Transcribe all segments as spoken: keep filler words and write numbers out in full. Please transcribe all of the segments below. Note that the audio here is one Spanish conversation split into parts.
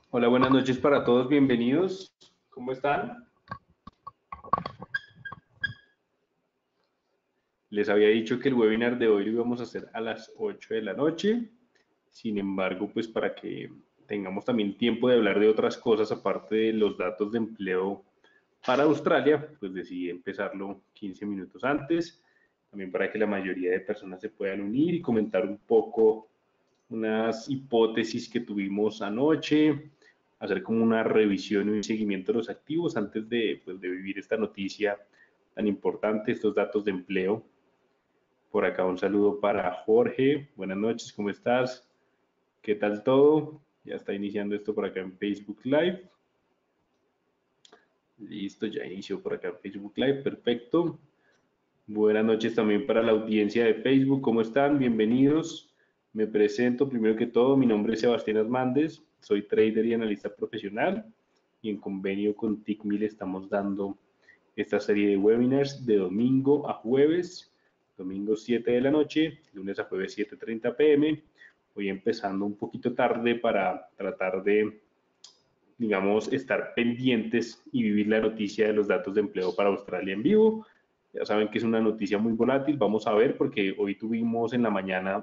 Hola, buenas noches para todos, bienvenidos. ¿Cómo están? Les había dicho que el webinar de hoy lo íbamos a hacer a las ocho de la noche. Sin embargo, pues para que tengamos también tiempo de hablar de otras cosas aparte de los datos de empleo para Australia, pues decidí empezarlo quince minutos antes, también para que la mayoría de personas se puedan unir y comentar un poco unas hipótesis que tuvimos anoche, hacer como una revisión y un seguimiento de los activos antes de, pues, de vivir esta noticia tan importante, estos datos de empleo. Por acá un saludo para Jorge. Buenas noches, ¿cómo estás? ¿Qué tal todo? Ya está iniciando esto por acá en Facebook Live. Listo, ya inició por acá en Facebook Live, perfecto. Buenas noches también para la audiencia de Facebook, ¿cómo están? Bienvenidos. Me presento primero que todo, mi nombre es Sebastián Hernández, soy trader y analista profesional y en convenio con TICMIL estamos dando esta serie de webinars de domingo a jueves, domingo siete de la noche, lunes a jueves siete y treinta pm. Hoy empezando un poquito tarde para tratar de, digamos, estar pendientes y vivir la noticia de los datos de empleo para Australia en vivo. Ya saben que es una noticia muy volátil, vamos a ver porque hoy tuvimos en la mañana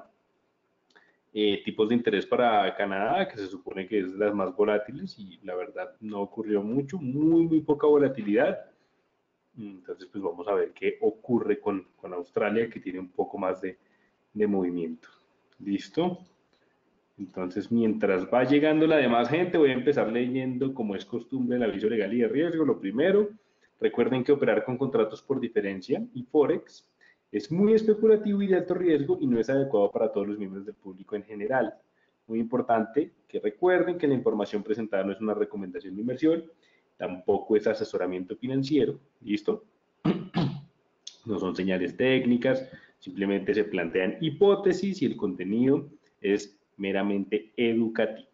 eh, tipos de interés para Canadá, que se supone que es de las más volátiles y la verdad no ocurrió mucho, muy, muy poca volatilidad. Entonces, pues vamos a ver qué ocurre con, con Australia, que tiene un poco más de, de movimiento. ¿Listo? Entonces, mientras va llegando la demás gente, voy a empezar leyendo, como es costumbre, el aviso legal y de riesgo. Lo primero, recuerden que operar con contratos por diferencia y Forex es muy especulativo y de alto riesgo y no es adecuado para todos los miembros del público en general. Muy importante que recuerden que la información presentada no es una recomendación de inversión, tampoco es asesoramiento financiero. ¿Listo? No son señales técnicas, simplemente se plantean hipótesis y el contenido es meramente educativo.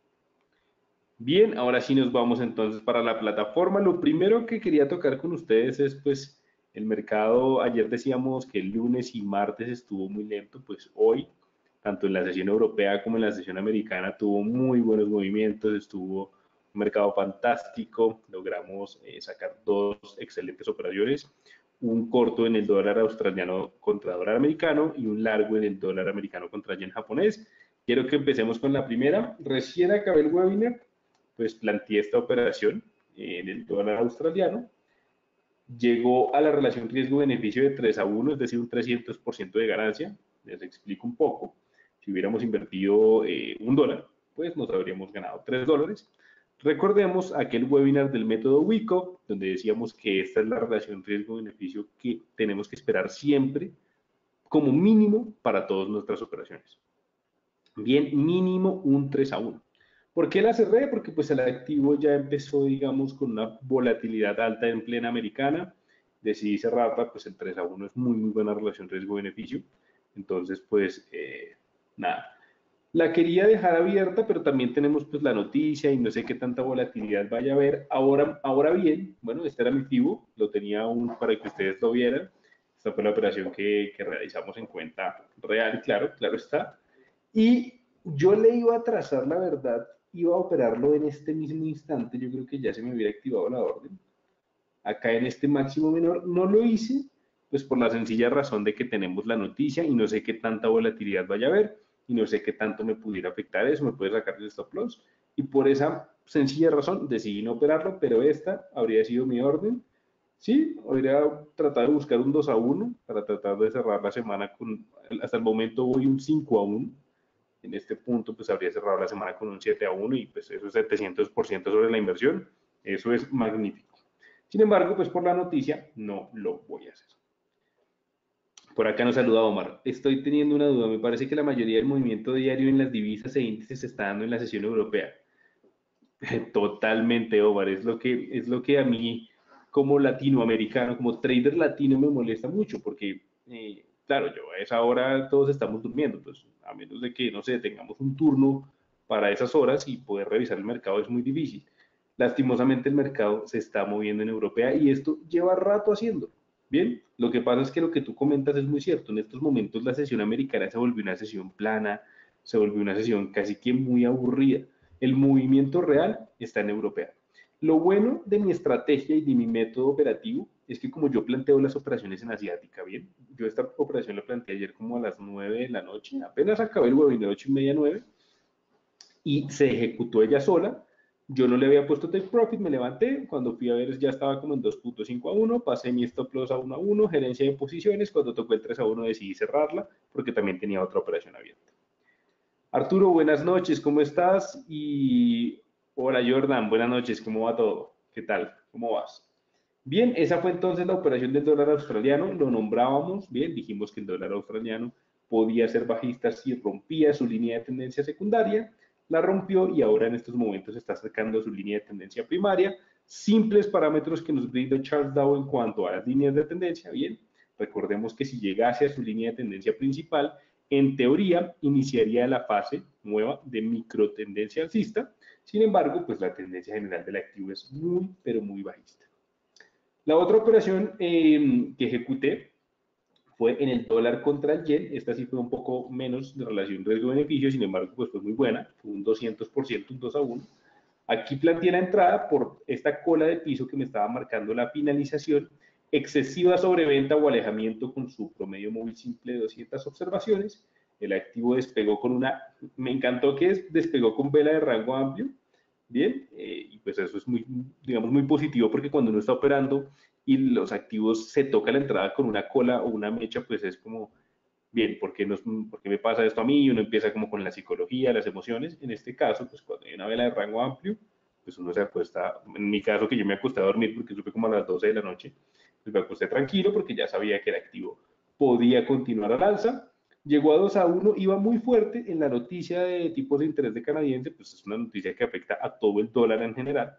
Bien, ahora sí nos vamos entonces para la plataforma. Lo primero que quería tocar con ustedes es pues el mercado, ayer decíamos que el lunes y martes estuvo muy lento, pues hoy, tanto en la sesión europea como en la sesión americana, tuvo muy buenos movimientos, estuvo un mercado fantástico, logramos eh, sacar dos excelentes operaciones, un corto en el dólar australiano contra dólar americano y un largo en el dólar americano contra yen japonés. Quiero que empecemos con la primera. Recién acabé el webinar, pues planteé esta operación en el dólar australiano. Llegó a la relación riesgo-beneficio de tres a uno, es decir, un trescientos por ciento de ganancia. Les explico un poco. Si hubiéramos invertido eh, un dólar, pues nos habríamos ganado tres dólares. Recordemos aquel webinar del método WICO, donde decíamos que esta es la relación riesgo-beneficio que tenemos que esperar siempre como mínimo para todas nuestras operaciones. Bien, mínimo un tres a uno. ¿Por qué la cerré? Porque pues el activo ya empezó, digamos, con una volatilidad alta en plena americana. Decidí cerrarla, pues el tres a uno es muy, muy buena relación riesgo-beneficio. Entonces, pues, eh, nada. La quería dejar abierta, pero también tenemos pues la noticia y no sé qué tanta volatilidad vaya a haber. Ahora, ahora bien, bueno, este era mi activo, lo tenía aún para que ustedes lo vieran. Esta fue la operación que, que realizamos en cuenta real, claro, claro está. Y yo le iba a trazar la verdad, iba a operarlo en este mismo instante, yo creo que ya se me hubiera activado la orden. Acá en este máximo menor no lo hice, pues por la sencilla razón de que tenemos la noticia y no sé qué tanta volatilidad vaya a haber y no sé qué tanto me pudiera afectar eso, me puede sacar el stop loss. Y por esa sencilla razón decidí no operarlo, pero esta habría sido mi orden. Sí, habría tratado de buscar un dos a uno para tratar de cerrar la semana con, hasta el momento voy un cinco a uno, en este punto pues habría cerrado la semana con un siete a uno y pues eso es setecientos por ciento sobre la inversión, eso es magnífico. Sin embargo, pues por la noticia no lo voy a hacer. Por acá nos saluda Omar. Estoy teniendo una duda, me parece que la mayoría del movimiento diario en las divisas e índices se está dando en la sesión europea. Totalmente, Omar, es lo que, es lo que a mí como latinoamericano, como trader latino me molesta mucho, porque, eh, claro, yo a esa hora todos estamos durmiendo, pues a menos de que, no sé, tengamos un turno para esas horas y poder revisar el mercado es muy difícil. Lastimosamente el mercado se está moviendo en Europea y esto lleva rato haciendo. Bien, lo que pasa es que lo que tú comentas es muy cierto. En estos momentos la sesión americana se volvió una sesión plana, se volvió una sesión casi que muy aburrida. El movimiento real está en europeo. Lo bueno de mi estrategia y de mi método operativo es que como yo planteo las operaciones en asiática, bien, yo esta operación la planteé ayer como a las nueve de la noche, apenas acabé el webinar, ocho y media, nueve, y se ejecutó ella sola. Yo no le había puesto take profit, me levanté, cuando fui a ver ya estaba como en dos punto cinco a uno, pasé mi stop loss a uno a uno, gerencia de posiciones, cuando tocó el tres a uno decidí cerrarla porque también tenía otra operación abierta. Arturo, buenas noches, ¿cómo estás? Y hola Jordan, buenas noches, ¿cómo va todo? ¿Qué tal? ¿Cómo vas? Bien, esa fue entonces la operación del dólar australiano, lo nombrábamos, bien, dijimos que el dólar australiano podía ser bajista si rompía su línea de tendencia secundaria, la rompió y ahora en estos momentos está acercando a su línea de tendencia primaria. Simples parámetros que nos brinda Charles Dow en cuanto a las líneas de tendencia, bien, recordemos que si llegase a su línea de tendencia principal, en teoría iniciaría la fase nueva de microtendencia alcista. Sin embargo, pues la tendencia general del activo es muy, pero muy bajista. La otra operación eh, que ejecuté fue en el dólar contra el yen. Esta sí fue un poco menos de relación riesgo-beneficio, sin embargo, pues fue muy buena, fue un doscientos por ciento, un dos a uno. Aquí planteé la entrada por esta cola de piso que me estaba marcando la finalización, excesiva sobreventa o alejamiento con su promedio móvil simple de doscientas observaciones. El activo despegó con una, me encantó que despegó con vela de rango amplio, bien, eh, y pues eso es muy, digamos, muy positivo porque cuando uno está operando y los activos se toca la entrada con una cola o una mecha, pues es como, bien, ¿por qué, nos, ¿por qué me pasa esto a mí? Y uno empieza como con la psicología, las emociones. En este caso, pues cuando hay una vela de rango amplio, pues uno se acuesta, en mi caso que yo me acosté a dormir porque supe como a las doce de la noche, pues me acosté tranquilo porque ya sabía que el activo podía continuar al alza. Llegó a dos a uno, iba muy fuerte en la noticia de tipos de interés de canadiense, pues es una noticia que afecta a todo el dólar en general.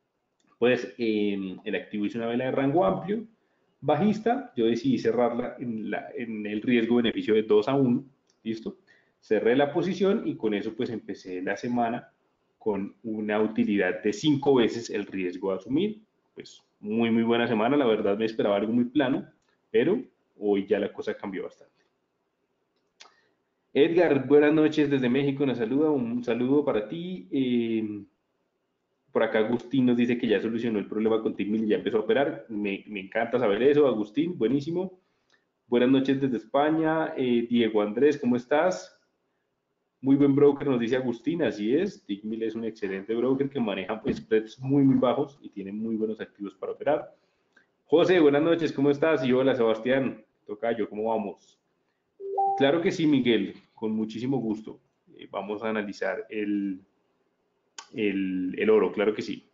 Pues eh, el activo hizo una vela de rango amplio, bajista, yo decidí cerrarla en, la, en el riesgo-beneficio de dos a uno, ¿listo? Cerré la posición y con eso pues empecé la semana con una utilidad de cinco veces el riesgo a asumir. Pues muy, muy buena semana, la verdad me esperaba algo muy plano, pero hoy ya la cosa cambió bastante. Edgar, buenas noches desde México, nos saluda, un saludo para ti. Eh, por acá Agustín nos dice que ya solucionó el problema con Tickmill y ya empezó a operar. Me, me encanta saber eso, Agustín, buenísimo. Buenas noches desde España. Eh, Diego Andrés, ¿cómo estás? Muy buen broker, nos dice Agustín, así es. Tickmill es un excelente broker que maneja spreads muy, muy bajos y tiene muy buenos activos para operar. José, buenas noches, ¿cómo estás? Y hola, Sebastián, tocayo, ¿cómo vamos? Claro que sí, Miguel, con muchísimo gusto. Eh, vamos a analizar el, el, el oro, claro que sí.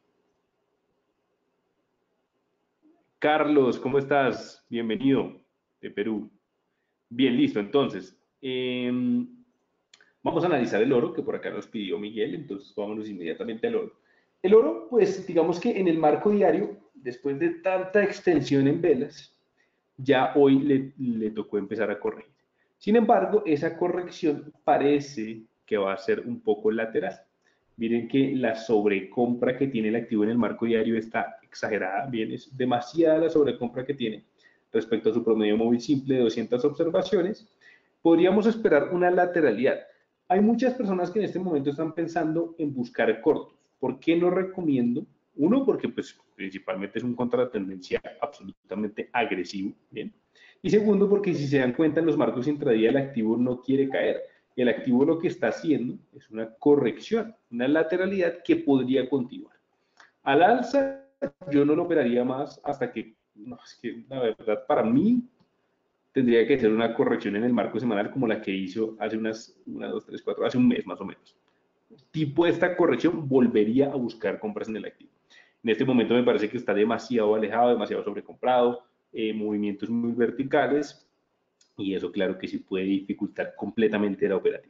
Carlos, ¿cómo estás? Bienvenido de Perú. Bien, listo. Entonces, eh, vamos a analizar el oro que por acá nos pidió Miguel. Entonces, vámonos inmediatamente al oro. El oro, pues digamos que en el marco diario, después de tanta extensión en velas, ya hoy le, le tocó empezar a corregir. Sin embargo, esa corrección parece que va a ser un poco lateral. Miren que la sobrecompra que tiene el activo en el marco diario está exagerada, bien, es demasiada la sobrecompra que tiene respecto a su promedio móvil simple de doscientas observaciones. Podríamos esperar una lateralidad. Hay muchas personas que en este momento están pensando en buscar cortos. ¿Por qué no recomiendo? Uno, porque pues principalmente es un contratendencia absolutamente agresivo, ¿bien? Y segundo, porque si se dan cuenta en los marcos intradía el activo no quiere caer. El activo lo que está haciendo es una corrección, una lateralidad que podría continuar. Al alza yo no lo operaría más hasta que, no, es que la verdad para mí tendría que ser una corrección en el marco semanal como la que hizo hace unas, una, dos, tres, cuatro, hace un mes más o menos. Tipo esta corrección volvería a buscar compras en el activo. En este momento me parece que está demasiado alejado, demasiado sobrecomprado, eh, movimientos muy verticales y eso claro que sí puede dificultar completamente la operativa.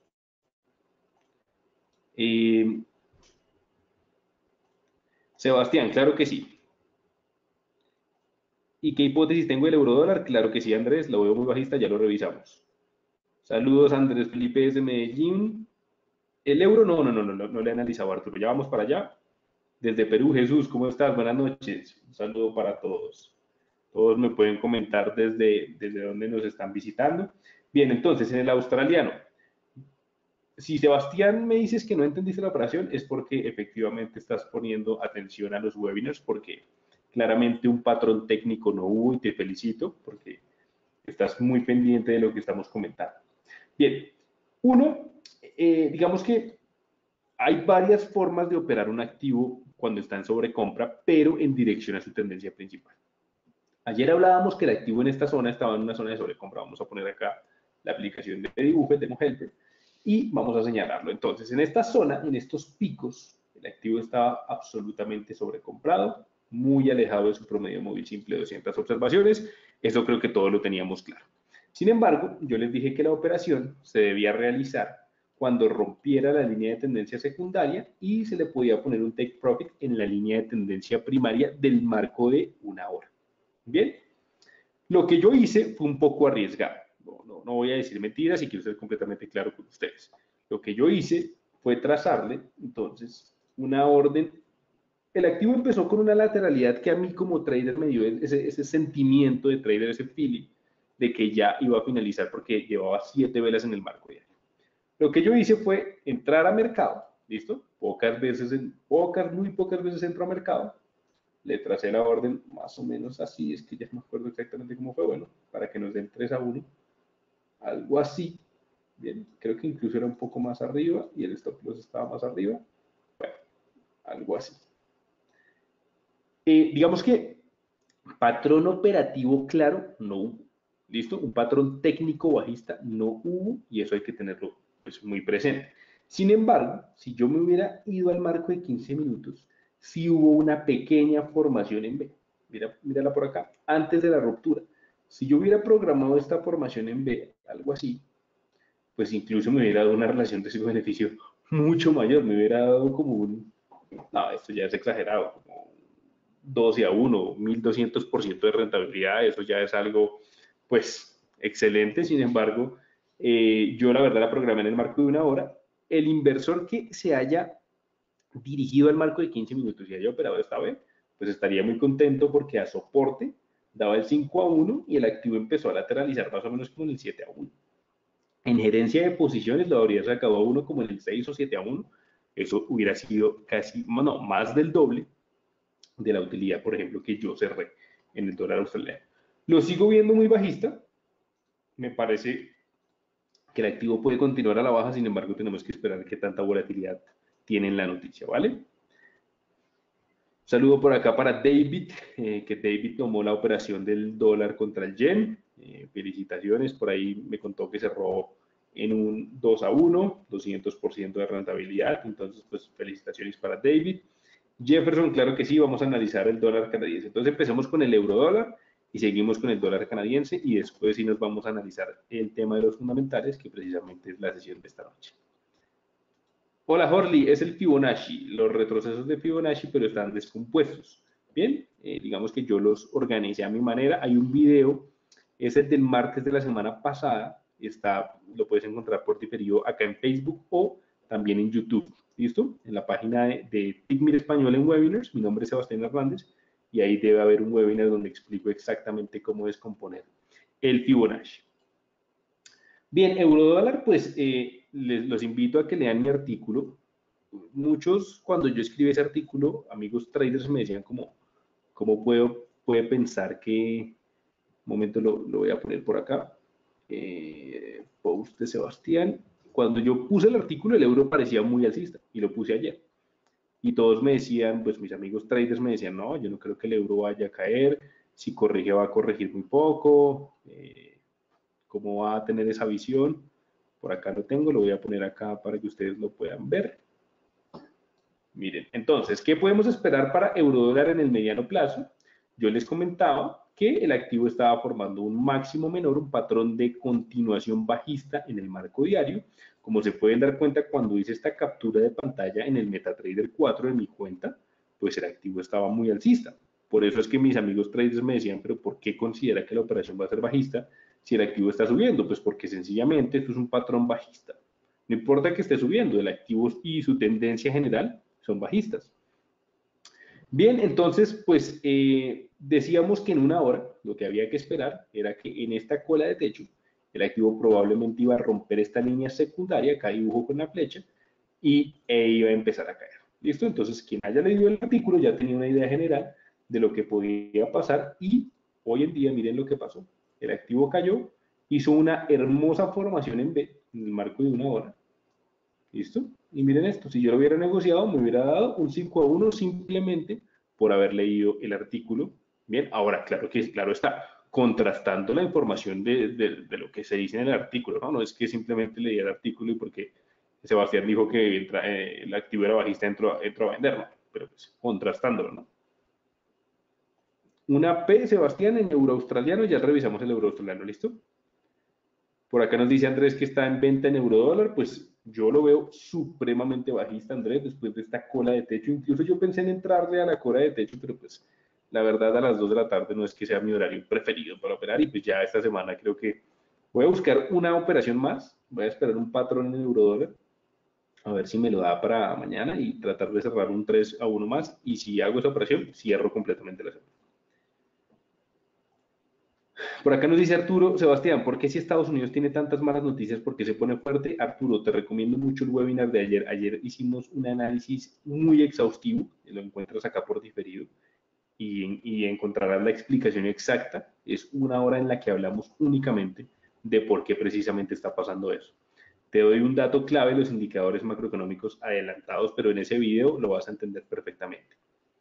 Eh, Sebastián, claro que sí. ¿Y qué hipótesis tengo del eurodólar? Claro que sí, Andrés, lo veo muy bajista, ya lo revisamos. Saludos, Andrés Felipe desde Medellín. El euro, no, no, no, no, no, no le he analizado, Arturo. Ya vamos para allá. Desde Perú, Jesús, ¿cómo estás? Buenas noches. Un saludo para todos. Todos me pueden comentar desde, desde dónde nos están visitando. Bien, entonces, en el australiano, si Sebastián me dices que no entendiste la operación, es porque efectivamente estás poniendo atención a los webinars, porque claramente un patrón técnico no hubo y te felicito porque estás muy pendiente de lo que estamos comentando. Bien, uno, eh, digamos que hay varias formas de operar un activo cuando está en sobrecompra, pero en dirección a su tendencia principal. Ayer hablábamos que el activo en esta zona estaba en una zona de sobrecompra. Vamos a poner acá la aplicación de dibujo, tenemos Helper, y vamos a señalarlo. Entonces, en esta zona, en estos picos, el activo estaba absolutamente sobrecomprado, muy alejado de su promedio móvil simple de doscientas observaciones. Eso creo que todos lo teníamos claro. Sin embargo, yo les dije que la operación se debía realizar cuando rompiera la línea de tendencia secundaria y se le podía poner un take profit en la línea de tendencia primaria del marco de una hora. Bien, lo que yo hice fue un poco arriesgado. No, no, no voy a decir mentiras y quiero ser completamente claro con ustedes. Lo que yo hice fue trazarle, entonces, una orden. El activo empezó con una lateralidad que a mí como trader me dio ese, ese sentimiento de trader, ese feeling de que ya iba a finalizar porque llevaba siete velas en el marco diario. Lo que yo hice fue entrar a mercado, ¿listo? Pocas veces, en, pocas, muy pocas veces entro a mercado. Le tracé la orden más o menos así, es que ya no me acuerdo exactamente cómo fue, bueno, para que nos den tres a uno, algo así. Bien, creo que incluso era un poco más arriba y el stop loss estaba más arriba. Bueno, algo así. Eh, digamos que patrón operativo claro no hubo. ¿Listo? Un patrón técnico bajista no hubo y eso hay que tenerlo pues, muy presente. Sin embargo, si yo me hubiera ido al marco de quince minutos, sí hubo una pequeña formación en B. Mira, mírala por acá, antes de la ruptura. Si yo hubiera programado esta formación en B, algo así, pues incluso me hubiera dado una relación de riesgo-beneficio mucho mayor. Me hubiera dado como un, no, esto ya es exagerado, como doce a uno, mil doscientos por ciento de rentabilidad, eso ya es algo, pues, excelente. Sin embargo, eh, yo la verdad la programé en el marco de una hora. El inversor que se haya dirigido al marco de quince minutos y haya operado esta vez, pues estaría muy contento porque a soporte daba el cinco a uno y el activo empezó a lateralizar más o menos como en el siete a uno. En gerencia de posiciones lo habría sacado a uno como en el seis o siete a uno. Eso hubiera sido casi, no, más del doble de la utilidad, por ejemplo, que yo cerré en el dólar australiano. Lo sigo viendo muy bajista. Me parece que el activo puede continuar a la baja, sin embargo, tenemos que esperar qué tanta volatilidad tiene en la noticia, ¿vale? Un saludo por acá para David, eh, que David tomó la operación del dólar contra el yen. Eh, felicitaciones, por ahí me contó que cerró en un dos a uno, doscientos por ciento de rentabilidad. Entonces, pues felicitaciones para David. Jefferson, claro que sí, vamos a analizar el dólar canadiense. Entonces empecemos con el euro dólar y seguimos con el dólar canadiense y después sí nos vamos a analizar el tema de los fundamentales, que precisamente es la sesión de esta noche. Hola Horley, es el Fibonacci, los retrocesos de Fibonacci, pero están descompuestos. Bien, eh, digamos que yo los organicé a mi manera. Hay un video, es el del martes de la semana pasada, está, lo puedes encontrar por diferido acá en Facebook o también en YouTube. ¿Listo? En la página de, de Tigmir Español en Webinars, mi nombre es Sebastián Hernández, y ahí debe haber un webinar donde explico exactamente cómo descomponer el Fibonacci. Bien, eurodólar, pues eh, les los invito a que lean mi artículo. Muchos, cuando yo escribí ese artículo, amigos traders me decían como, ¿cómo puedo puede pensar que, un momento lo, lo voy a poner por acá, eh, post de Sebastián, cuando yo puse el artículo el euro parecía muy alcista y lo puse ayer. Y todos me decían, pues mis amigos traders me decían, no, yo no creo que el euro vaya a caer, si corrige va a corregir muy poco, eh, ¿cómo va a tener esa visión? Por acá lo tengo, lo voy a poner acá para que ustedes lo puedan ver. Miren, entonces, ¿qué podemos esperar para eurodólar en el mediano plazo? Yo les comentaba que el activo estaba formando un máximo menor, un patrón de continuación bajista en el marco diario. Como se pueden dar cuenta cuando hice esta captura de pantalla en el MetaTrader cuatro de mi cuenta, pues el activo estaba muy alcista. Por eso es que mis amigos traders me decían, pero ¿por qué considera que la operación va a ser bajista si el activo está subiendo? Pues porque sencillamente esto es un patrón bajista. No importa que esté subiendo, el activo y su tendencia general son bajistas. Bien, entonces, pues eh, decíamos que en una hora lo que había que esperar era que en esta cola de techo el activo probablemente iba a romper esta línea secundaria, acá dibujo con la flecha, y e iba a empezar a caer. ¿Listo? Entonces, quien haya leído el artículo ya tenía una idea general de lo que podía pasar y hoy en día miren lo que pasó. El activo cayó, hizo una hermosa formación en B en el marco de una hora. ¿Listo? Y miren esto, si yo lo hubiera negociado me hubiera dado un cinco a uno simplemente por haber leído el artículo. Bien, ahora claro que claro está, contrastando la información de, de, de lo que se dice en el artículo, ¿no? No es que simplemente leí el artículo y porque Sebastián dijo que entra, eh, el activo era bajista, entró, entró a venderlo, pero pues contrastándolo, ¿no? Una P, Sebastián, en euro australiano, ya revisamos el euro australiano, ¿listo? Por acá nos dice Andrés que está en venta en euro dólar, pues yo lo veo supremamente bajista, Andrés, después de esta cola de techo. Incluso yo pensé en entrarle a la cola de techo, pero pues la verdad a las dos de la tarde no es que sea mi horario preferido para operar y pues ya esta semana creo que voy a buscar una operación más, voy a esperar un patrón en euro dólar, a ver si me lo da para mañana y tratar de cerrar un tres a uno más y si hago esa operación, cierro completamente la semana. Por acá nos dice Arturo, Sebastián, ¿por qué si Estados Unidos tiene tantas malas noticias, por qué se pone fuerte? Arturo, te recomiendo mucho el webinar de ayer. Ayer hicimos un análisis muy exhaustivo, lo encuentras acá por diferido, y, y encontrarás la explicación exacta. Es una hora en la que hablamos únicamente de por qué precisamente está pasando eso. Te doy un dato clave, los indicadores macroeconómicos adelantados, pero en ese video lo vas a entender perfectamente.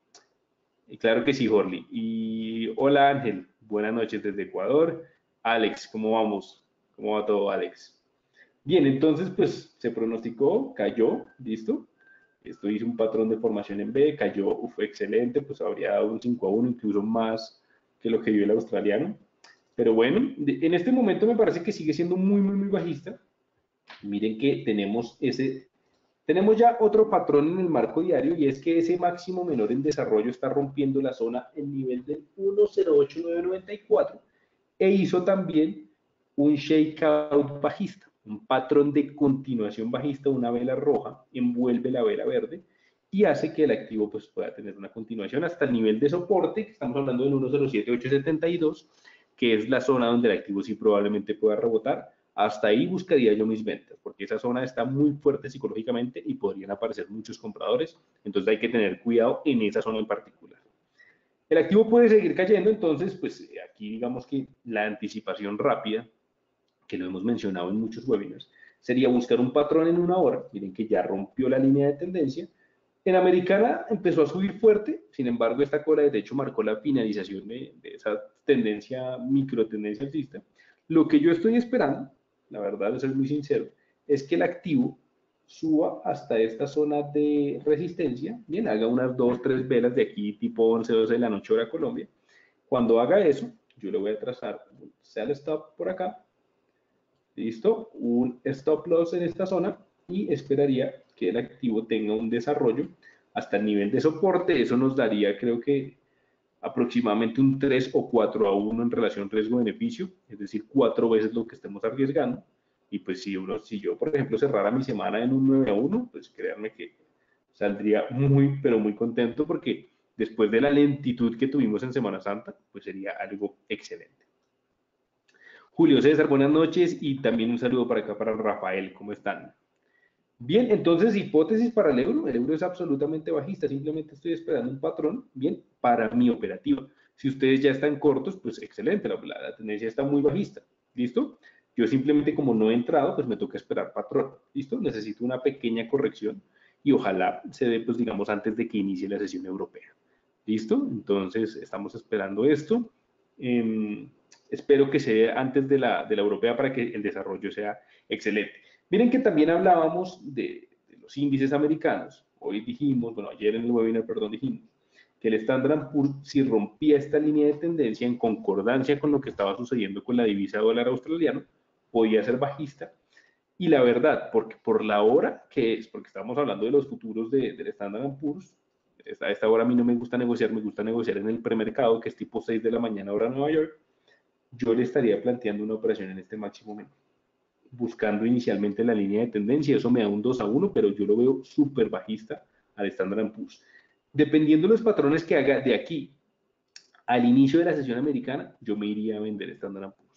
Y claro que sí, Jorli. Y hola Ángel, buenas noches desde Ecuador. Alex, ¿cómo vamos? ¿Cómo va todo, Alex? Bien, entonces pues se pronosticó, cayó, ¿listo? Esto hizo un patrón de formación en B, cayó, fue excelente, pues habría dado un cinco a uno, incluso más que lo que dio el australiano. Pero bueno, en este momento me parece que sigue siendo muy, muy, muy bajista. Miren que tenemos ese tenemos ya otro patrón en el marco diario y es que ese máximo menor en desarrollo está rompiendo la zona en nivel del uno cero ocho nueve noventa y cuatro e hizo también un shakeout bajista, un patrón de continuación bajista, una vela roja envuelve la vela verde y hace que el activo pues, pueda tener una continuación hasta el nivel de soporte, que estamos hablando del uno cero siete ocho setenta y dos, que es la zona donde el activo sí probablemente pueda rebotar. Hasta ahí buscaría yo mis ventas, porque esa zona está muy fuerte psicológicamente y podrían aparecer muchos compradores, entonces hay que tener cuidado en esa zona en particular. El activo puede seguir cayendo, entonces, pues aquí digamos que la anticipación rápida, que lo hemos mencionado en muchos webinars, sería buscar un patrón en una hora, miren que ya rompió la línea de tendencia. En Americana empezó a subir fuerte, sin embargo esta cola de techo marcó la finalización de, de esa tendencia, micro tendencia alcista. Lo que yo estoy esperando, la verdad, de ser muy sincero, es que el activo suba hasta esta zona de resistencia, bien, haga unas dos, tres velas de aquí, tipo once, doce de la noche hora Colombia. Cuando haga eso, yo le voy a trazar un sell stop por acá, listo, un stop loss en esta zona y esperaría que el activo tenga un desarrollo hasta el nivel de soporte. Eso nos daría, creo que, aproximadamente un tres o cuatro a uno en relación riesgo-beneficio, es decir, cuatro veces lo que estemos arriesgando. Y pues si, uno, si yo, por ejemplo, cerrara mi semana en un nueve a uno, pues créanme que saldría muy, pero muy contento porque después de la lentitud que tuvimos en Semana Santa, pues sería algo excelente. Julio César, buenas noches y también un saludo para acá para Rafael, ¿cómo están? Bien, entonces hipótesis para el euro, el euro es absolutamente bajista, simplemente estoy esperando un patrón, bien, para mi operativa. Si ustedes ya están cortos, pues excelente, la, la tendencia está muy bajista, ¿listo? Yo simplemente como no he entrado, pues me toca esperar patrón, ¿listo? Necesito una pequeña corrección y ojalá se dé, pues digamos, antes de que inicie la sesión europea, ¿listo? Entonces estamos esperando esto. Eh, espero que sea antes de la, de la europea para que el desarrollo sea excelente. Miren que también hablábamos de, de los índices americanos. Hoy dijimos, bueno, ayer en el webinar, perdón, dijimos que el Standard and Poor's, si rompía esta línea de tendencia en concordancia con lo que estaba sucediendo con la divisa dólar australiano, podía ser bajista. Y la verdad, porque por la hora que es, porque estamos hablando de los futuros de, del Standard and Poor's, a esta hora a mí no me gusta negociar, me gusta negociar en el premercado, que es tipo seis de la mañana hora Nueva York, yo le estaría planteando una operación en este máximo menor, buscando inicialmente la línea de tendencia, eso me da un dos a uno, pero yo lo veo súper bajista al Standard and Poor's. Dependiendo de los patrones que haga de aquí al inicio de la sesión americana, yo me iría a vender Standard and Poor's.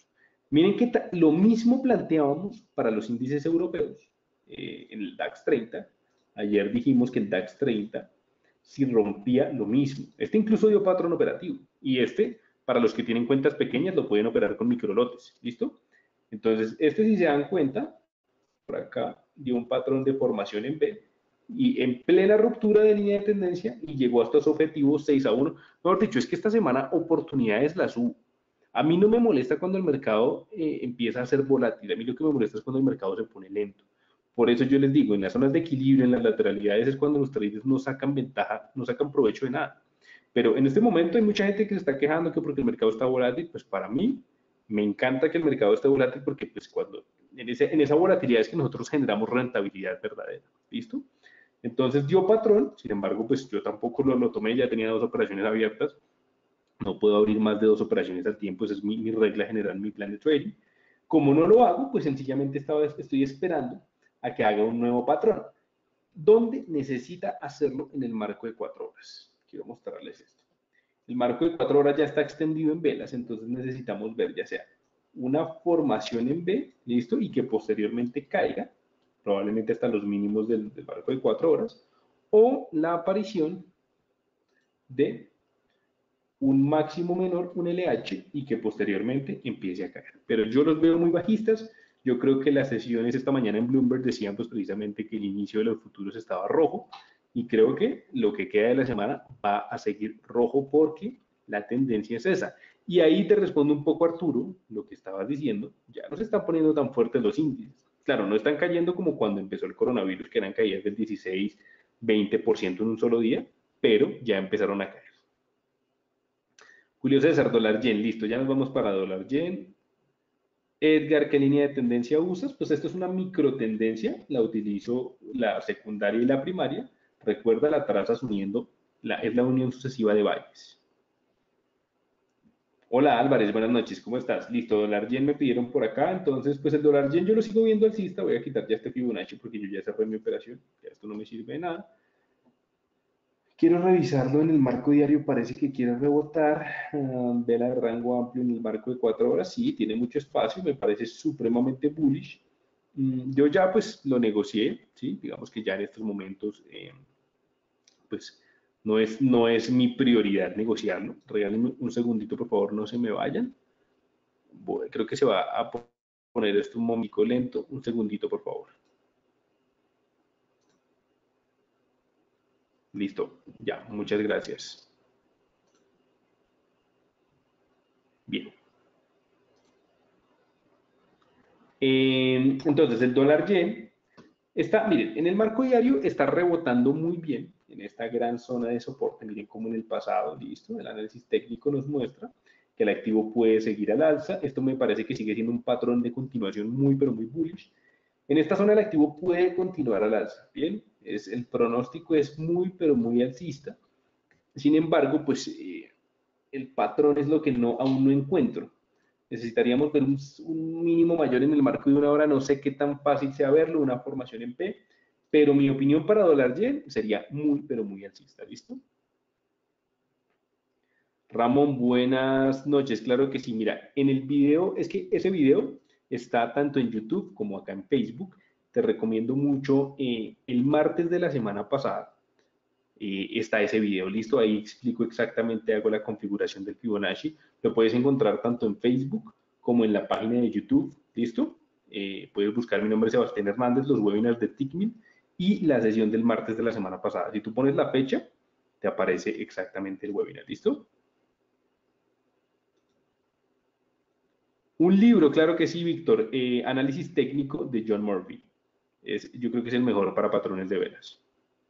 Miren que lo mismo planteábamos para los índices europeos, eh, en el DAX treinta. Ayer dijimos que el DAX treinta, si rompía lo mismo. Este incluso dio patrón operativo. Y este, para los que tienen cuentas pequeñas, lo pueden operar con microlotes. ¿Listo? Entonces, este, si se dan cuenta, por acá dio un patrón de formación en B y en plena ruptura de línea de tendencia y llegó hasta su objetivo seis a uno. Mejor dicho, es que esta semana oportunidades las hubo. A mí no me molesta cuando el mercado eh, empieza a ser volátil, a mí lo que me molesta es cuando el mercado se pone lento. Por eso yo les digo, en las zonas de equilibrio, en las lateralidades, es cuando los traders no sacan ventaja, no sacan provecho de nada. Pero en este momento hay mucha gente que se está quejando que porque el mercado está volátil, pues para mí me encanta que el mercado esté volátil porque pues cuando en, ese, en esa volatilidad es que nosotros generamos rentabilidad verdadera. ¿Listo? Entonces dio patrón, sin embargo, pues yo tampoco lo, lo tomé, ya tenía dos operaciones abiertas, no puedo abrir más de dos operaciones al tiempo, esa es mi, mi regla general, mi plan de trading. Como no lo hago, pues sencillamente estaba, estoy esperando a que haga un nuevo patrón. ¿Dónde necesita hacerlo? En el marco de cuatro horas. Quiero mostrarles esto. El marco de cuatro horas ya está extendido en velas, entonces necesitamos ver ya sea una formación en B, listo, y que posteriormente caiga, probablemente hasta los mínimos del, del marco de cuatro horas, o la aparición de un máximo menor, un L H, y que posteriormente empiece a caer. Pero yo los veo muy bajistas. Yo creo que las sesiones esta mañana en Bloomberg decían pues precisamente que el inicio de los futuros estaba rojo, y creo que lo que queda de la semana va a seguir rojo porque la tendencia es esa. Y ahí te respondo un poco, Arturo, lo que estabas diciendo, ya no se están poniendo tan fuertes los índices. Claro, no están cayendo como cuando empezó el coronavirus, que eran caídas del dieciséis, veinte por ciento en un solo día, pero ya empezaron a caer. Julio César, dólar yen, listo, ya nos vamos para dólar yen. Edgar, ¿qué línea de tendencia usas? Pues esto es una micro tendencia, la utilizo la secundaria y la primaria. Recuerda, la trazas uniendo, la, es la unión sucesiva de valles. Hola Álvarez, buenas noches, ¿cómo estás? Listo, dólar yen me pidieron por acá, entonces pues el dólar yen yo lo sigo viendo alcista, voy a quitar ya este Fibonacci porque yo ya cerré mi operación, ya esto no me sirve de nada. Quiero revisarlo en el marco diario, parece que quiere rebotar. Uh, vela de rango amplio en el marco de cuatro horas, sí, tiene mucho espacio, me parece supremamente bullish. Mm, yo ya pues lo negocié, sí, digamos que ya en estos momentos, eh, pues no es, no es mi prioridad negociarlo. Regálenme un segundito, por favor, no se me vayan. Voy, creo que se va a poner esto un momento lento, un segundito, por favor. Listo, ya, muchas gracias. Bien. Eh, entonces, el dólar yen está, miren, en el marco diario está rebotando muy bien en esta gran zona de soporte. Miren cómo en el pasado, listo, el análisis técnico nos muestra que el activo puede seguir al alza. Esto me parece que sigue siendo un patrón de continuación muy, pero muy bullish. En esta zona el activo puede continuar al alza, ¿bien? Es, el pronóstico es muy, pero muy alcista. Sin embargo, pues eh, el patrón es lo que no, aún no encuentro. Necesitaríamos ver un, un, mínimo mayor en el marco de una hora, no sé qué tan fácil sea verlo, una formación en P, pero mi opinión para dólar yen sería muy, pero muy alcista, ¿listo? Ramón, buenas noches, claro que sí, mira, en el video, es que ese video está tanto en YouTube como acá en Facebook, te recomiendo mucho, eh, el martes de la semana pasada, eh, está ese video, listo, ahí explico exactamente, hago la configuración del Fibonacci, lo puedes encontrar tanto en Facebook como en la página de YouTube, listo, eh, puedes buscar mi nombre Sebastián Hernández, los webinars de Tickmill y la sesión del martes de la semana pasada, si tú pones la fecha, te aparece exactamente el webinar, ¿listo? Un libro, claro que sí, Víctor, eh, Análisis técnico de John Murphy, es, yo creo que es el mejor para patrones de velas.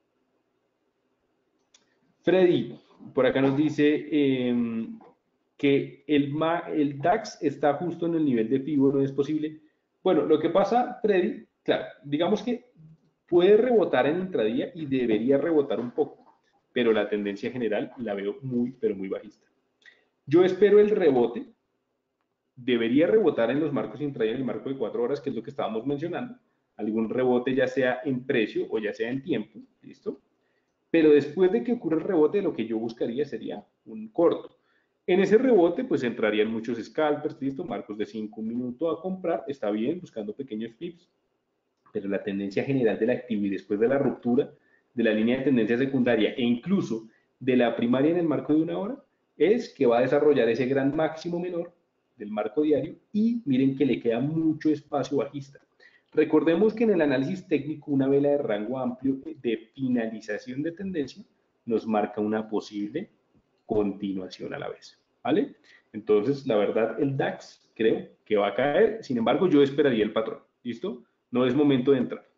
Freddy, por acá nos dice eh, que el, el DAX está justo en el nivel de FIBO, ¿no es posible? Bueno, lo que pasa, Freddy, claro, digamos que puede rebotar en intradía y debería rebotar un poco, pero la tendencia general la veo muy, pero muy bajista. Yo espero el rebote, debería rebotar en los marcos intradía, en el marco de cuatro horas, que es lo que estábamos mencionando, algún rebote ya sea en precio o ya sea en tiempo, ¿listo? Pero después de que ocurra el rebote, lo que yo buscaría sería un corto. En ese rebote, pues entrarían muchos scalpers, listo, marcos de cinco minutos a comprar, está bien, buscando pequeños flips, pero la tendencia general de la actividad después de la ruptura de la línea de tendencia secundaria e incluso de la primaria en el marco de una hora es que va a desarrollar ese gran máximo menor del marco diario y miren que le queda mucho espacio bajista. Recordemos que en el análisis técnico una vela de rango amplio de finalización de tendencia nos marca una posible continuación a la vez, ¿vale? Entonces, la verdad, el DAX creo que va a caer, sin embargo, yo esperaría el patrón, ¿listo? No es momento de entrar.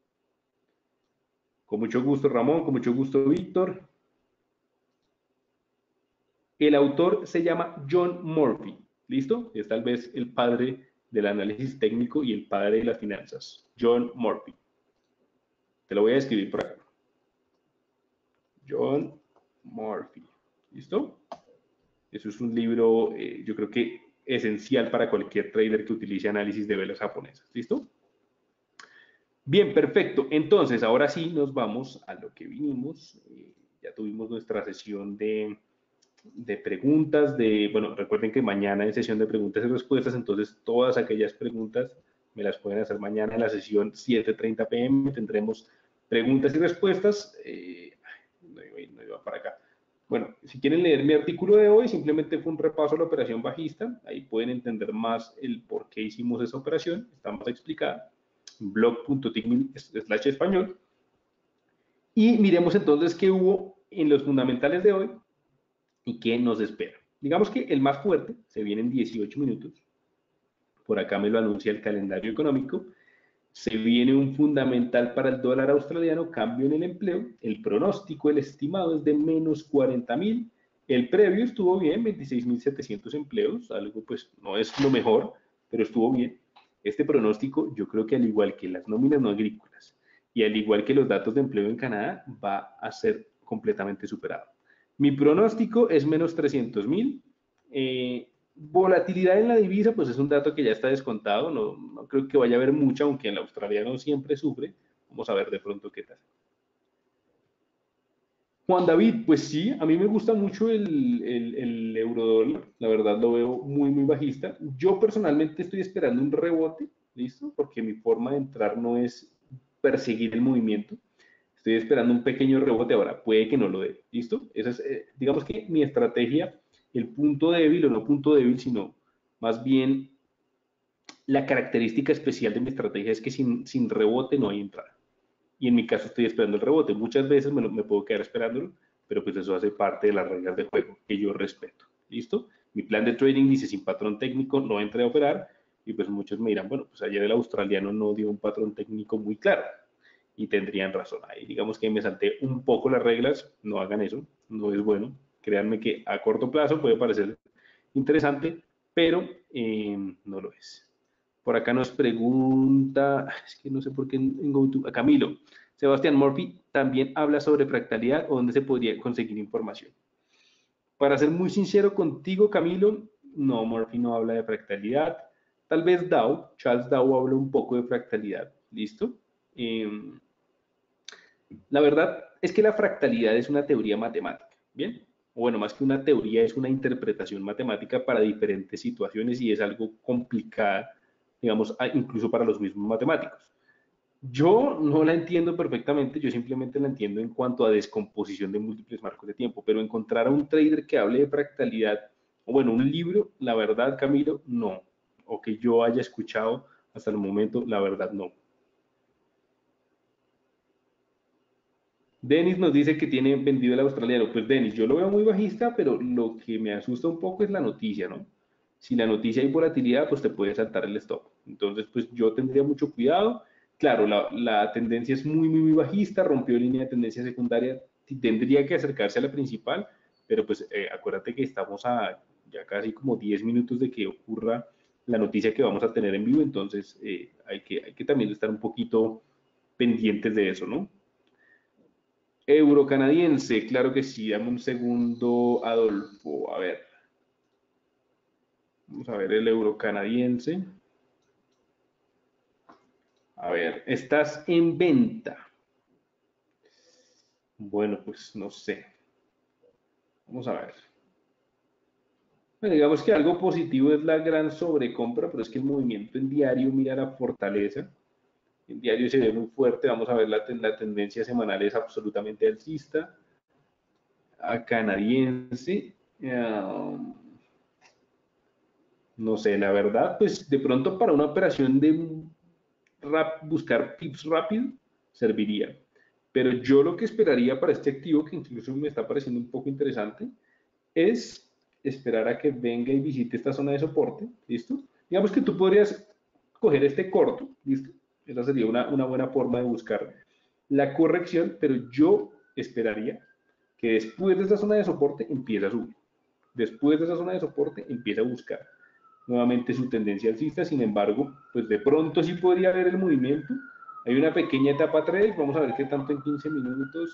Con mucho gusto, Ramón, con mucho gusto, Víctor. El autor se llama John Murphy, ¿listo? Es tal vez el padre del análisis técnico y el padre de las finanzas. John Murphy. Te lo voy a escribir por acá. John Murphy. ¿Listo? Eso es un libro, eh, yo creo que esencial para cualquier trader que utilice análisis de velas japonesas. ¿Listo? Bien, perfecto. Entonces, ahora sí nos vamos a lo que vinimos. Eh, ya tuvimos nuestra sesión de, de preguntas, de, bueno, recuerden que mañana es sesión de preguntas y respuestas, entonces todas aquellas preguntas me las pueden hacer mañana en la sesión siete treinta p m. Tendremos preguntas y respuestas. Eh, no, iba, no iba para acá. Bueno, si quieren leer mi artículo de hoy, simplemente fue un repaso a la operación bajista. Ahí pueden entender más el por qué hicimos esa operación. Está más explicada. blog.ticmin slash español. Y miremos entonces qué hubo en los fundamentales de hoy y qué nos espera. Digamos que el más fuerte se viene en dieciocho minutos. Por acá me lo anuncia el calendario económico. Se viene un fundamental para el dólar australiano, cambio en el empleo. El pronóstico, el estimado es de menos cuarenta mil. El previo estuvo bien, veintiséis mil setecientos empleos, algo pues no es lo mejor, pero estuvo bien. Este pronóstico, yo creo que al igual que las nóminas no agrícolas y al igual que los datos de empleo en Canadá, va a ser completamente superado. Mi pronóstico es menos trescientos mil. Eh, Volatilidad en la divisa, pues es un dato que ya está descontado, no, no creo que vaya a haber mucha, aunque el australiano siempre sufre. Vamos a ver de pronto qué tal. Juan David, pues sí, a mí me gusta mucho el, el, el eurodólar, la verdad lo veo muy, muy bajista. Yo personalmente estoy esperando un rebote, ¿listo? Porque mi forma de entrar no es perseguir el movimiento. Estoy esperando un pequeño rebote ahora, puede que no lo dé, ¿listo? Esa es, eh, digamos que mi estrategia, el punto débil o no punto débil, sino más bien la característica especial de mi estrategia es que sin, sin rebote no hay entrada. Y en mi caso estoy esperando el rebote. Muchas veces me, lo, me puedo quedar esperándolo, pero pues eso hace parte de las reglas de juego que yo respeto. ¿Listo? Mi plan de trading dice sin patrón técnico no entre a operar y pues muchos me dirán, bueno, pues ayer el australiano no dio un patrón técnico muy claro y tendrían razón. Ahí digamos que me salté un poco las reglas, no hagan eso, no es bueno. Créanme que a corto plazo puede parecer interesante, pero eh, no lo es. Por acá nos pregunta, es que no sé por qué en GoTo, a Camilo. Sebastián Murphy también habla sobre fractalidad o dónde se podría conseguir información. Para ser muy sincero contigo, Camilo, no, Murphy no habla de fractalidad. Tal vez Dow, Charles Dow habla un poco de fractalidad, ¿listo? Eh, la verdad es que la fractalidad es una teoría matemática, ¿bien? O bueno, más que una teoría, es una interpretación matemática para diferentes situaciones y es algo complicada, digamos, incluso para los mismos matemáticos. Yo no la entiendo perfectamente, yo simplemente la entiendo en cuanto a descomposición de múltiples marcos de tiempo, pero encontrar a un trader que hable de fractalidad, o bueno, un libro, la verdad, Camilo, no. O que yo haya escuchado hasta el momento, la verdad, no. Denis nos dice que tiene vendido el australiano. Pues Denis, yo lo veo muy bajista, pero lo que me asusta un poco es la noticia, ¿no? Si la noticia hay volatilidad, pues te puede saltar el stop. Entonces, pues yo tendría mucho cuidado. Claro, la, la tendencia es muy, muy, muy bajista, rompió línea de tendencia secundaria, tendría que acercarse a la principal, pero pues eh, acuérdate que estamos a ya casi como diez minutos de que ocurra la noticia que vamos a tener en vivo, entonces eh, hay, que, hay que también estar un poquito pendientes de eso, ¿no? Euro canadiense, claro que sí. Dame un segundo, Adolfo. A ver, vamos a ver el euro canadiense. A ver, estás en venta. Bueno, pues no sé. Vamos a ver. Bueno, digamos que algo positivo es la gran sobrecompra, pero es que el movimiento en diario mira la fortaleza. En diario se ve muy fuerte, vamos a ver la, ten- la tendencia semanal es absolutamente alcista. A canadiense, eh, no sé, la verdad, pues de pronto para una operación de rap- buscar pips rápido serviría. Pero yo lo que esperaría para este activo, que incluso me está pareciendo un poco interesante, es esperar a que venga y visite esta zona de soporte, ¿listo? Digamos que tú podrías coger este corto, ¿listo? Esa sería una, una buena forma de buscar la corrección, pero yo esperaría que después de esta zona de soporte empiece a subir. Después de esa zona de soporte empieza a buscar nuevamente su tendencia alcista, sin embargo, pues de pronto sí podría haber el movimiento. Hay una pequeña etapa tres, vamos a ver qué tanto en quince minutos.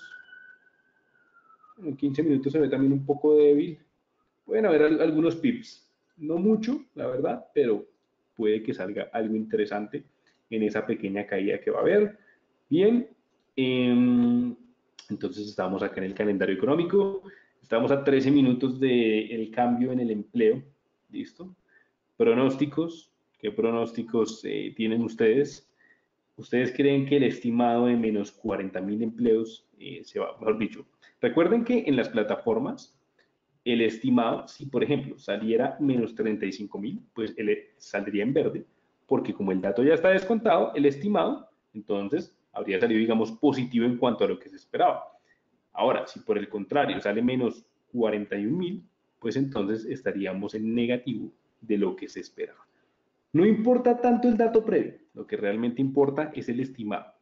En quince minutos se ve también un poco débil. Pueden haber algunos pips, no mucho, la verdad, pero puede que salga algo interesante en esa pequeña caída que va a haber. Bien, eh, entonces estamos acá en el calendario económico, estamos a trece minutos del cambio en el empleo, ¿listo? Pronósticos, ¿qué pronósticos eh, tienen ustedes? ¿Ustedes creen que el estimado de menos cuarenta mil empleos eh, se va, mejor dicho? Recuerden que en las plataformas el estimado, si por ejemplo saliera menos treinta y cinco mil, pues él saldría en verde, porque como el dato ya está descontado, el estimado, entonces habría salido, digamos, positivo en cuanto a lo que se esperaba. Ahora, si por el contrario sale menos cuarenta y un mil, pues entonces estaríamos en negativo de lo que se esperaba. No importa tanto el dato previo, lo que realmente importa es el estimado.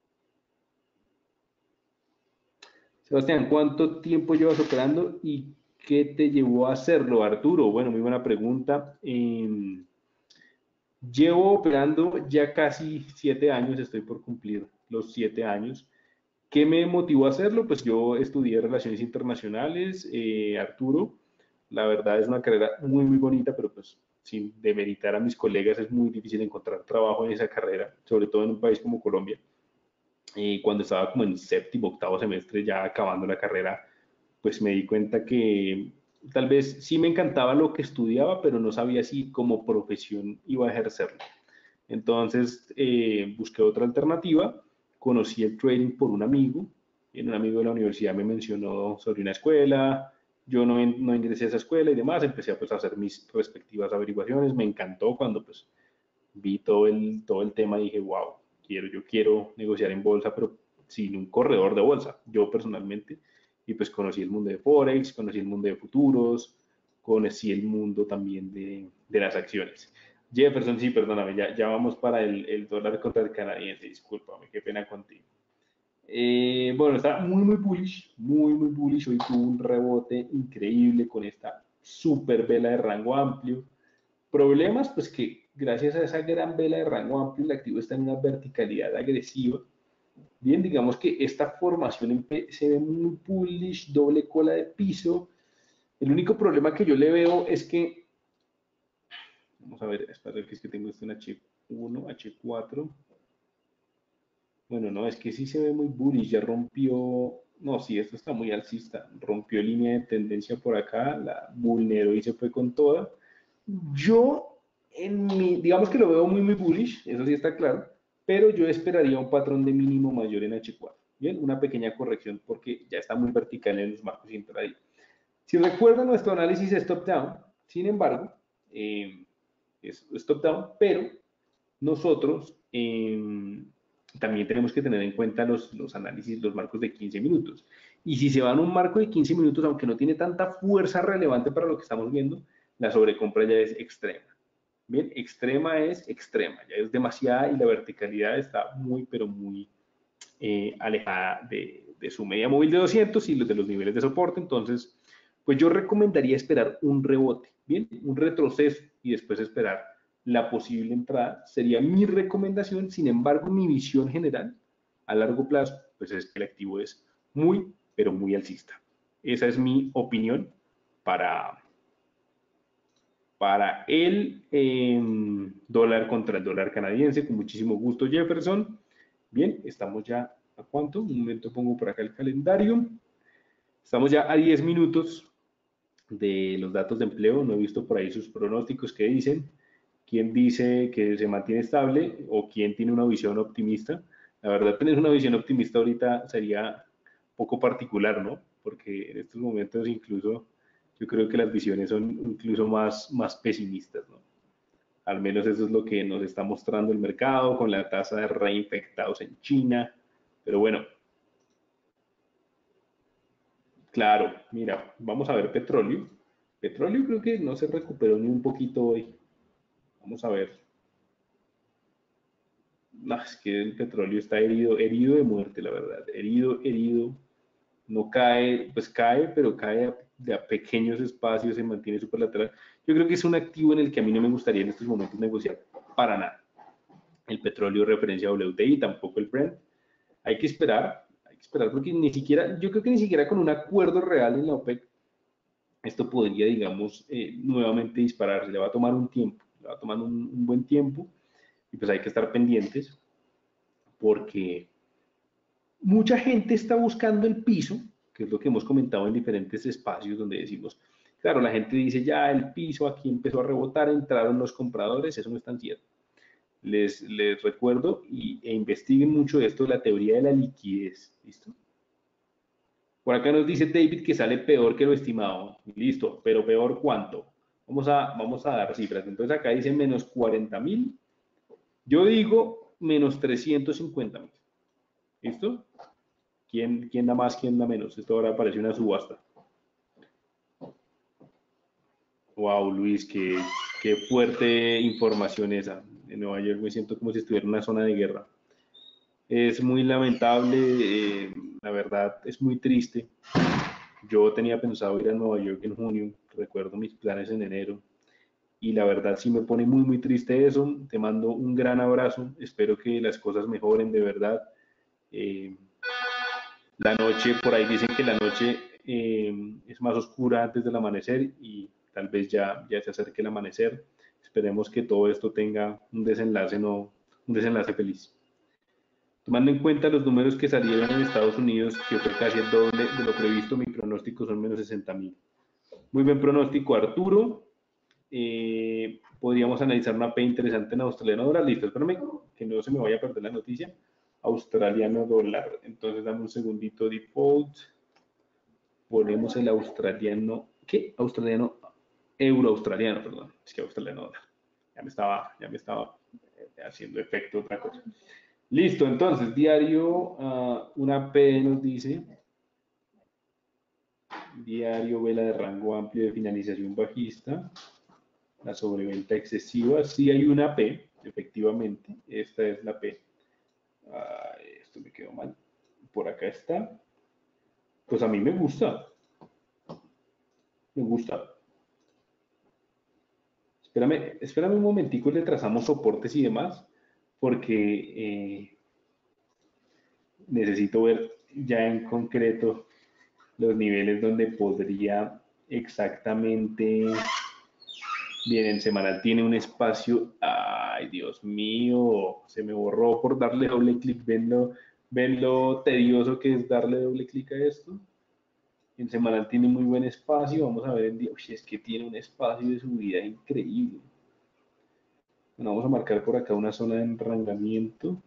Sebastián, ¿cuánto tiempo llevas operando y qué te llevó a hacerlo, Arturo? Bueno, muy buena pregunta. Eh, llevo operando ya casi siete años, estoy por cumplir los siete años. ¿Qué me motivó a hacerlo? Pues yo estudié Relaciones Internacionales, eh, Arturo. La verdad es una carrera muy, muy bonita, pero pues sin demeritar a mis colegas es muy difícil encontrar trabajo en esa carrera, sobre todo en un país como Colombia. Y cuando estaba como en séptimo, octavo semestre, ya acabando la carrera, pues me di cuenta que tal vez sí me encantaba lo que estudiaba, pero no sabía si como profesión iba a ejercerlo. Entonces eh, busqué otra alternativa, conocí el trading por un amigo, y un amigo de la universidad me mencionó sobre una escuela, yo no, no ingresé a esa escuela y demás, empecé pues, a hacer mis respectivas averiguaciones, me encantó cuando pues vi todo el, todo el tema y dije, wow, quiero, yo quiero negociar en bolsa, pero sin un corredor de bolsa, yo personalmente. Y pues conocí el mundo de Forex, conocí el mundo de futuros, conocí el mundo también de, de las acciones. Jefferson, sí, perdóname, ya, ya vamos para el, el dólar contra el canadiense, discúlpame, qué pena contigo. Eh, bueno, está muy, muy bullish, muy, muy bullish. Hoy tuvo un rebote increíble con esta super vela de rango amplio. Problemas, pues que gracias a esa gran vela de rango amplio, el activo está en una verticalidad agresiva. Bien, digamos que esta formación se ve muy bullish, doble cola de piso. El único problema que yo le veo es que, vamos a ver, espera que es que tengo esto en H uno, H cuatro. Bueno, no, es que sí se ve muy bullish, ya rompió, no, sí, esto está muy alcista, rompió línea de tendencia por acá, la vulneró y se fue con toda. Yo, en mi, digamos que lo veo muy, muy bullish, eso sí está claro, pero yo esperaría un patrón de mínimo mayor en H cuatro. Bien, una pequeña corrección porque ya está muy vertical en los marcos intradía. Si recuerdan, nuestro análisis es top-down, sin embargo, eh, es, es top-down, pero nosotros eh, también tenemos que tener en cuenta los, los análisis, los marcos de quince minutos. Y si se va en un marco de quince minutos, aunque no tiene tanta fuerza relevante para lo que estamos viendo, la sobrecompra ya es extrema. Bien, extrema es extrema, ya es demasiada y la verticalidad está muy, pero muy eh, alejada de, de, su media móvil de doscientos y de los niveles de soporte. Entonces, pues yo recomendaría esperar un rebote, bien, un retroceso y después esperar la posible entrada. Sería mi recomendación. Sin embargo, mi visión general a largo plazo, pues es que el activo es muy, pero muy alcista. Esa es mi opinión para, para el eh, dólar contra el dólar canadiense. Con muchísimo gusto, Jefferson. Bien, estamos ya a cuánto. Un momento pongo por acá el calendario. Estamos ya a diez minutos de los datos de empleo. No he visto por ahí sus pronósticos que dicen. ¿Quién dice que se mantiene estable o quién tiene una visión optimista? La verdad, tener una visión optimista ahorita sería poco particular, ¿no? Porque en estos momentos incluso yo creo que las visiones son incluso más, más pesimistas, ¿no? Al menos eso es lo que nos está mostrando el mercado con la tasa de reinfectados en China. Pero bueno, claro, mira, vamos a ver petróleo. Petróleo creo que no se recuperó ni un poquito hoy. Vamos a ver. No, es que el petróleo está herido, herido de muerte, la verdad. Herido, herido. No cae, pues cae, pero cae a, de a pequeños espacios, se mantiene súper lateral. Yo creo que es un activo en el que a mí no me gustaría en estos momentos negociar para nada. El petróleo referencia a W T I, tampoco el Brent. Hay que esperar, hay que esperar porque ni siquiera, yo creo que ni siquiera con un acuerdo real en la OPEC, esto podría, digamos, eh, nuevamente dispararse. Le va a tomar un tiempo, le va a tomar un, un buen tiempo y pues hay que estar pendientes porque mucha gente está buscando el piso, que es lo que hemos comentado en diferentes espacios donde decimos, claro, la gente dice, ya el piso aquí empezó a rebotar, entraron los compradores, eso no es tan cierto. Les, les recuerdo y, e investiguen mucho esto de la teoría de la liquidez, ¿listo? Por acá nos dice David que sale peor que lo estimado, listo, pero peor cuánto. Vamos a, vamos a dar cifras, entonces acá dice menos cuarenta mil, yo digo menos trescientos cincuenta mil, ¿listo? ¿Quién, ¿Quién da más, quién da menos? Esto ahora parece una subasta. Wow, Luis, qué, qué fuerte información esa. En Nueva York me siento como si estuviera en una zona de guerra. Es muy lamentable, eh, la verdad es muy triste. Yo tenía pensado ir a Nueva York en junio, recuerdo mis planes en enero, y la verdad sí me pone muy, muy triste eso. Te mando un gran abrazo, espero que las cosas mejoren de verdad. Eh, La noche, por ahí dicen que la noche eh, es más oscura antes del amanecer y tal vez ya, ya se acerque el amanecer. Esperemos que todo esto tenga un desenlace, no, un desenlace feliz. Tomando en cuenta los números que salieron en Estados Unidos, que fue casi el doble de lo previsto, mi pronóstico son menos sesenta mil. Muy buen pronóstico, Arturo. Eh, podríamos analizar una P interesante en australiano dólar. Listo, espérame, que no se me vaya a perder la noticia. Australiano dólar. Entonces, dame un segundito, default. Ponemos el australiano. ¿Qué? Australiano. Euro australiano, perdón. Es que australiano dólar. Ya me estaba, ya me estaba haciendo efecto otra cosa. Listo, entonces, diario, uh, una P nos dice. Diario, vela de rango amplio de finalización bajista. La sobreventa excesiva, sí hay una P, efectivamente, esta es la P. Ah, esto me quedó mal. Por acá está. Pues a mí me gusta, me gusta. Espérame, espérame un momentico, le trazamos soportes y demás, porque eh, necesito ver ya en concreto los niveles donde podría exactamente. Bien, en semanal tiene un espacio. Ay, Dios mío, se me borró por darle doble clic. ¿Ven lo, ven lo tedioso que es darle doble clic a esto? En semanal tiene muy buen espacio. Vamos a ver en día. Uy, es que tiene un espacio de subida increíble. Bueno, vamos a marcar por acá una zona de enrangamiento.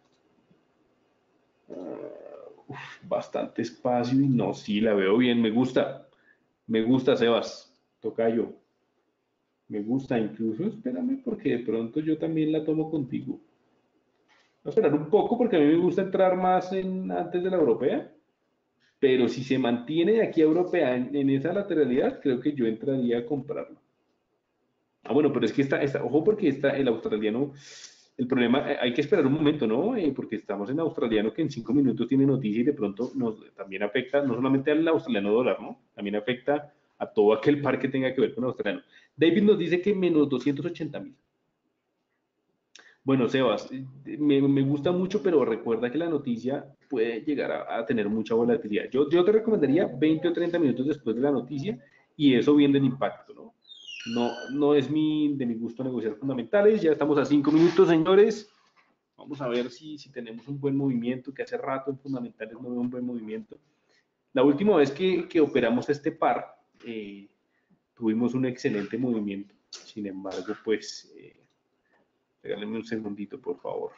Uh, uf, bastante espacio y no, sí, la veo bien. Me gusta. Me gusta, Sebas. Tocayo. Me gusta incluso, espérame, porque de pronto yo también la tomo contigo. Voy a esperar un poco porque a mí me gusta entrar más en, antes de la europea, pero si se mantiene de aquí a europea en, en esa lateralidad, creo que yo entraría a comprarlo. Ah, bueno, pero es que está, está ojo porque está el australiano, el problema, eh, hay que esperar un momento, ¿no? Eh, porque estamos en australiano que en cinco minutos tiene noticia y de pronto nos también afecta no solamente al australiano dólar, ¿no? También afecta a todo aquel par que tenga que ver con el australiano. David nos dice que menos doscientos ochenta mil. Bueno, Sebas, me, me, gusta mucho, pero recuerda que la noticia puede llegar a, a tener mucha volatilidad. Yo, yo, te recomendaría veinte o treinta minutos después de la noticia y eso viene el impacto, ¿no? No, no es mi, de mi gusto negociar fundamentales. Ya estamos a cinco minutos, señores. Vamos a ver si, si tenemos un buen movimiento, que hace rato en fundamentales no veo un buen movimiento. La última vez que, que operamos este par, eh, tuvimos un excelente movimiento. Sin embargo, pues, eh, regálenme un segundito, por favor.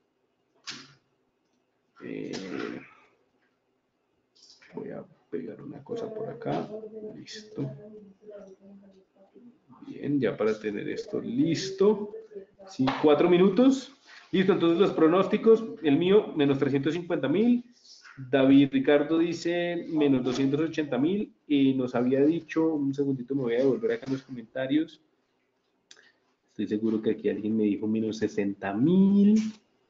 Eh, voy a pegar una cosa por acá. Listo. Bien, ya para tener esto listo. Sí, cuatro minutos. Listo, entonces los pronósticos. El mío, menos trescientos cincuenta mil. David Ricardo dice menos doscientos ochenta mil. Y nos había dicho, un segundito, me voy a devolver acá en los comentarios. Estoy seguro que aquí alguien me dijo menos sesenta mil.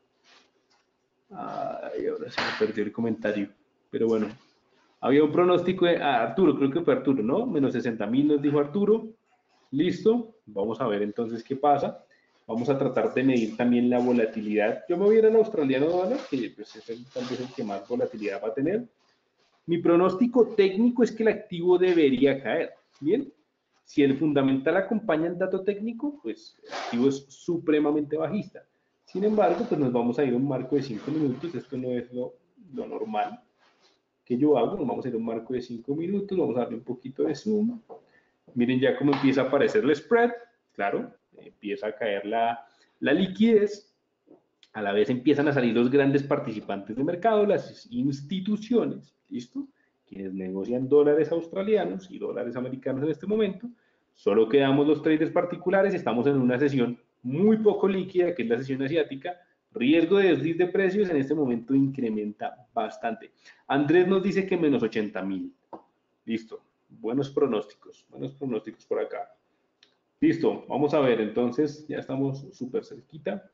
Ay, ahora se me perdió el comentario. Pero bueno, había un pronóstico de ah, Arturo, creo que fue Arturo, ¿no? Menos sesenta mil nos dijo Arturo. Listo, vamos a ver entonces qué pasa. Vamos a tratar de medir también la volatilidad. Yo me voy a ir al australiano dólar, que pues, es el, tal vez el que más volatilidad va a tener. Mi pronóstico técnico es que el activo debería caer. Bien, si el fundamental acompaña el dato técnico, pues el activo es supremamente bajista. Sin embargo, pues nos vamos a ir a un marco de cinco minutos. Esto no es lo, lo normal que yo hago. Nos vamos a ir a un marco de cinco minutos. Vamos a darle un poquito de zoom. Miren ya cómo empieza a aparecer el spread. Claro, empieza a caer la, la liquidez. A la vez empiezan a salir los grandes participantes de mercado, las instituciones, ¿listo? Quienes negocian dólares australianos y dólares americanos en este momento. Solo quedamos los traders particulares. Estamos en una sesión muy poco líquida, que es la sesión asiática. Riesgo de desliz de precios en este momento incrementa bastante. Andrés nos dice que menos ochenta mil. Listo. Buenos pronósticos. Buenos pronósticos por acá. Listo. Vamos a ver. Entonces, ya estamos súper cerquita.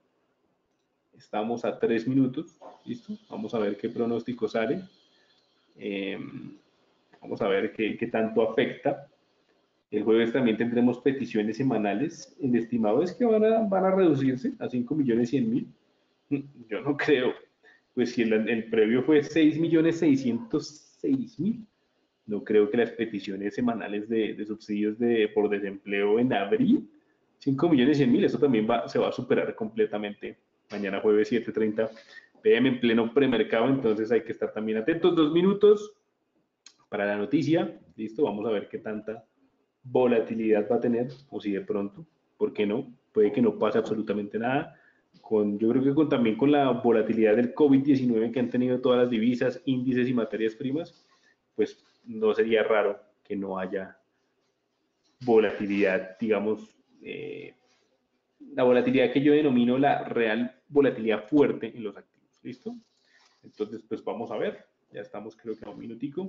Estamos a tres minutos. Listo. Vamos a ver qué pronóstico sale. Eh, vamos a ver qué, qué tanto afecta. El jueves también tendremos peticiones semanales. El estimado es que van a, van a reducirse a cinco millones cien mil. Yo no creo. Pues si el, el previo fue seis millones seiscientos seis mil, no creo que las peticiones semanales de, de subsidios de, por desempleo en abril, cinco millones cien mil, eso también va, se va a superar completamente. Mañana jueves siete treinta p m en pleno premercado, entonces hay que estar también atentos. Dos minutos para la noticia. Listo, vamos a ver qué tanta volatilidad va a tener, o si de pronto, ¿por qué no? Puede que no pase absolutamente nada. Con, yo creo que con, también con la volatilidad del COVID diecinueve que han tenido todas las divisas, índices y materias primas, pues no sería raro que no haya volatilidad, digamos, eh, la volatilidad que yo denomino la real volatilidad fuerte en los activos. ¿Listo? Entonces, pues vamos a ver. Ya estamos, creo que a un minutico.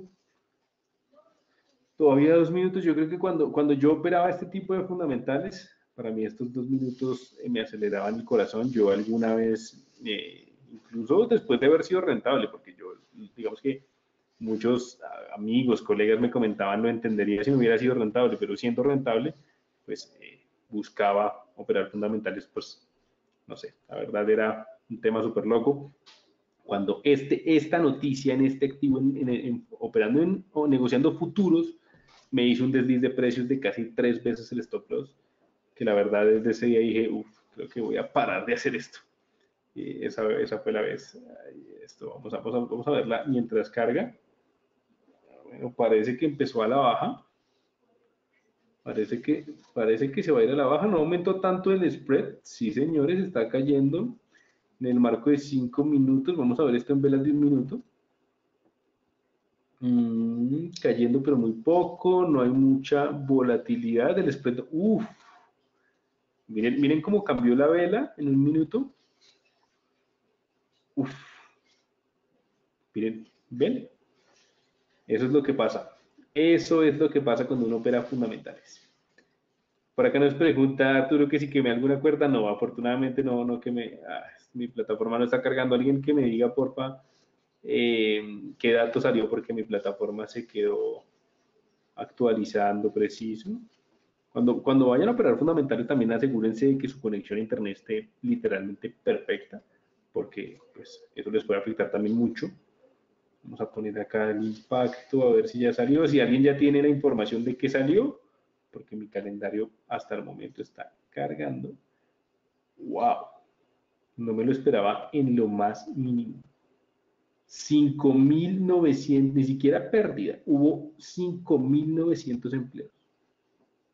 Todavía dos minutos. Yo creo que cuando, cuando yo operaba este tipo de fundamentales, para mí estos dos minutos me aceleraban el corazón. Yo alguna vez, eh, incluso después de haber sido rentable, porque yo, digamos que muchos amigos, colegas me comentaban, lo entendería si no hubiera sido rentable, pero siendo rentable, pues eh, buscaba operar fundamentales, pues no sé, la verdad era un tema súper loco. Cuando este, esta noticia en este activo, en, en, en, operando en, o negociando futuros, me hizo un desliz de precios de casi tres veces el stop loss, que la verdad desde ese día dije, uff, creo que voy a parar de hacer esto. Y esa, esa fue la vez. Esto, vamos, a, vamos, a, vamos a verla mientras carga. Bueno, parece que empezó a la baja. Parece que, parece que se va a ir a la baja. No aumentó tanto el spread. Sí, señores, está cayendo en el marco de cinco minutos. Vamos a ver esto en velas de un minuto. Mm, cayendo, pero muy poco. No hay mucha volatilidad del spread. Uf. Miren, miren cómo cambió la vela en un minuto. Uf. Miren, ¿ven? Eso es lo que pasa. Eso es lo que pasa cuando uno opera fundamentales. Por acá nos pregunta Arturo que si quemé alguna cuerda. No, afortunadamente no, no quemé. Ah, mi plataforma no está cargando. Alguien que me diga, porfa, eh, qué dato salió porque mi plataforma se quedó actualizando preciso. Cuando, cuando vayan a operar fundamentales también asegúrense de que su conexión a internet esté literalmente perfecta, porque pues, eso les puede afectar también mucho. Vamos a poner acá el impacto, a ver si ya salió. Si alguien ya tiene la información de qué salió, porque mi calendario hasta el momento está cargando. ¡Wow! No me lo esperaba en lo más mínimo. cinco mil novecientos, ni siquiera pérdida. Hubo cinco mil novecientos empleos.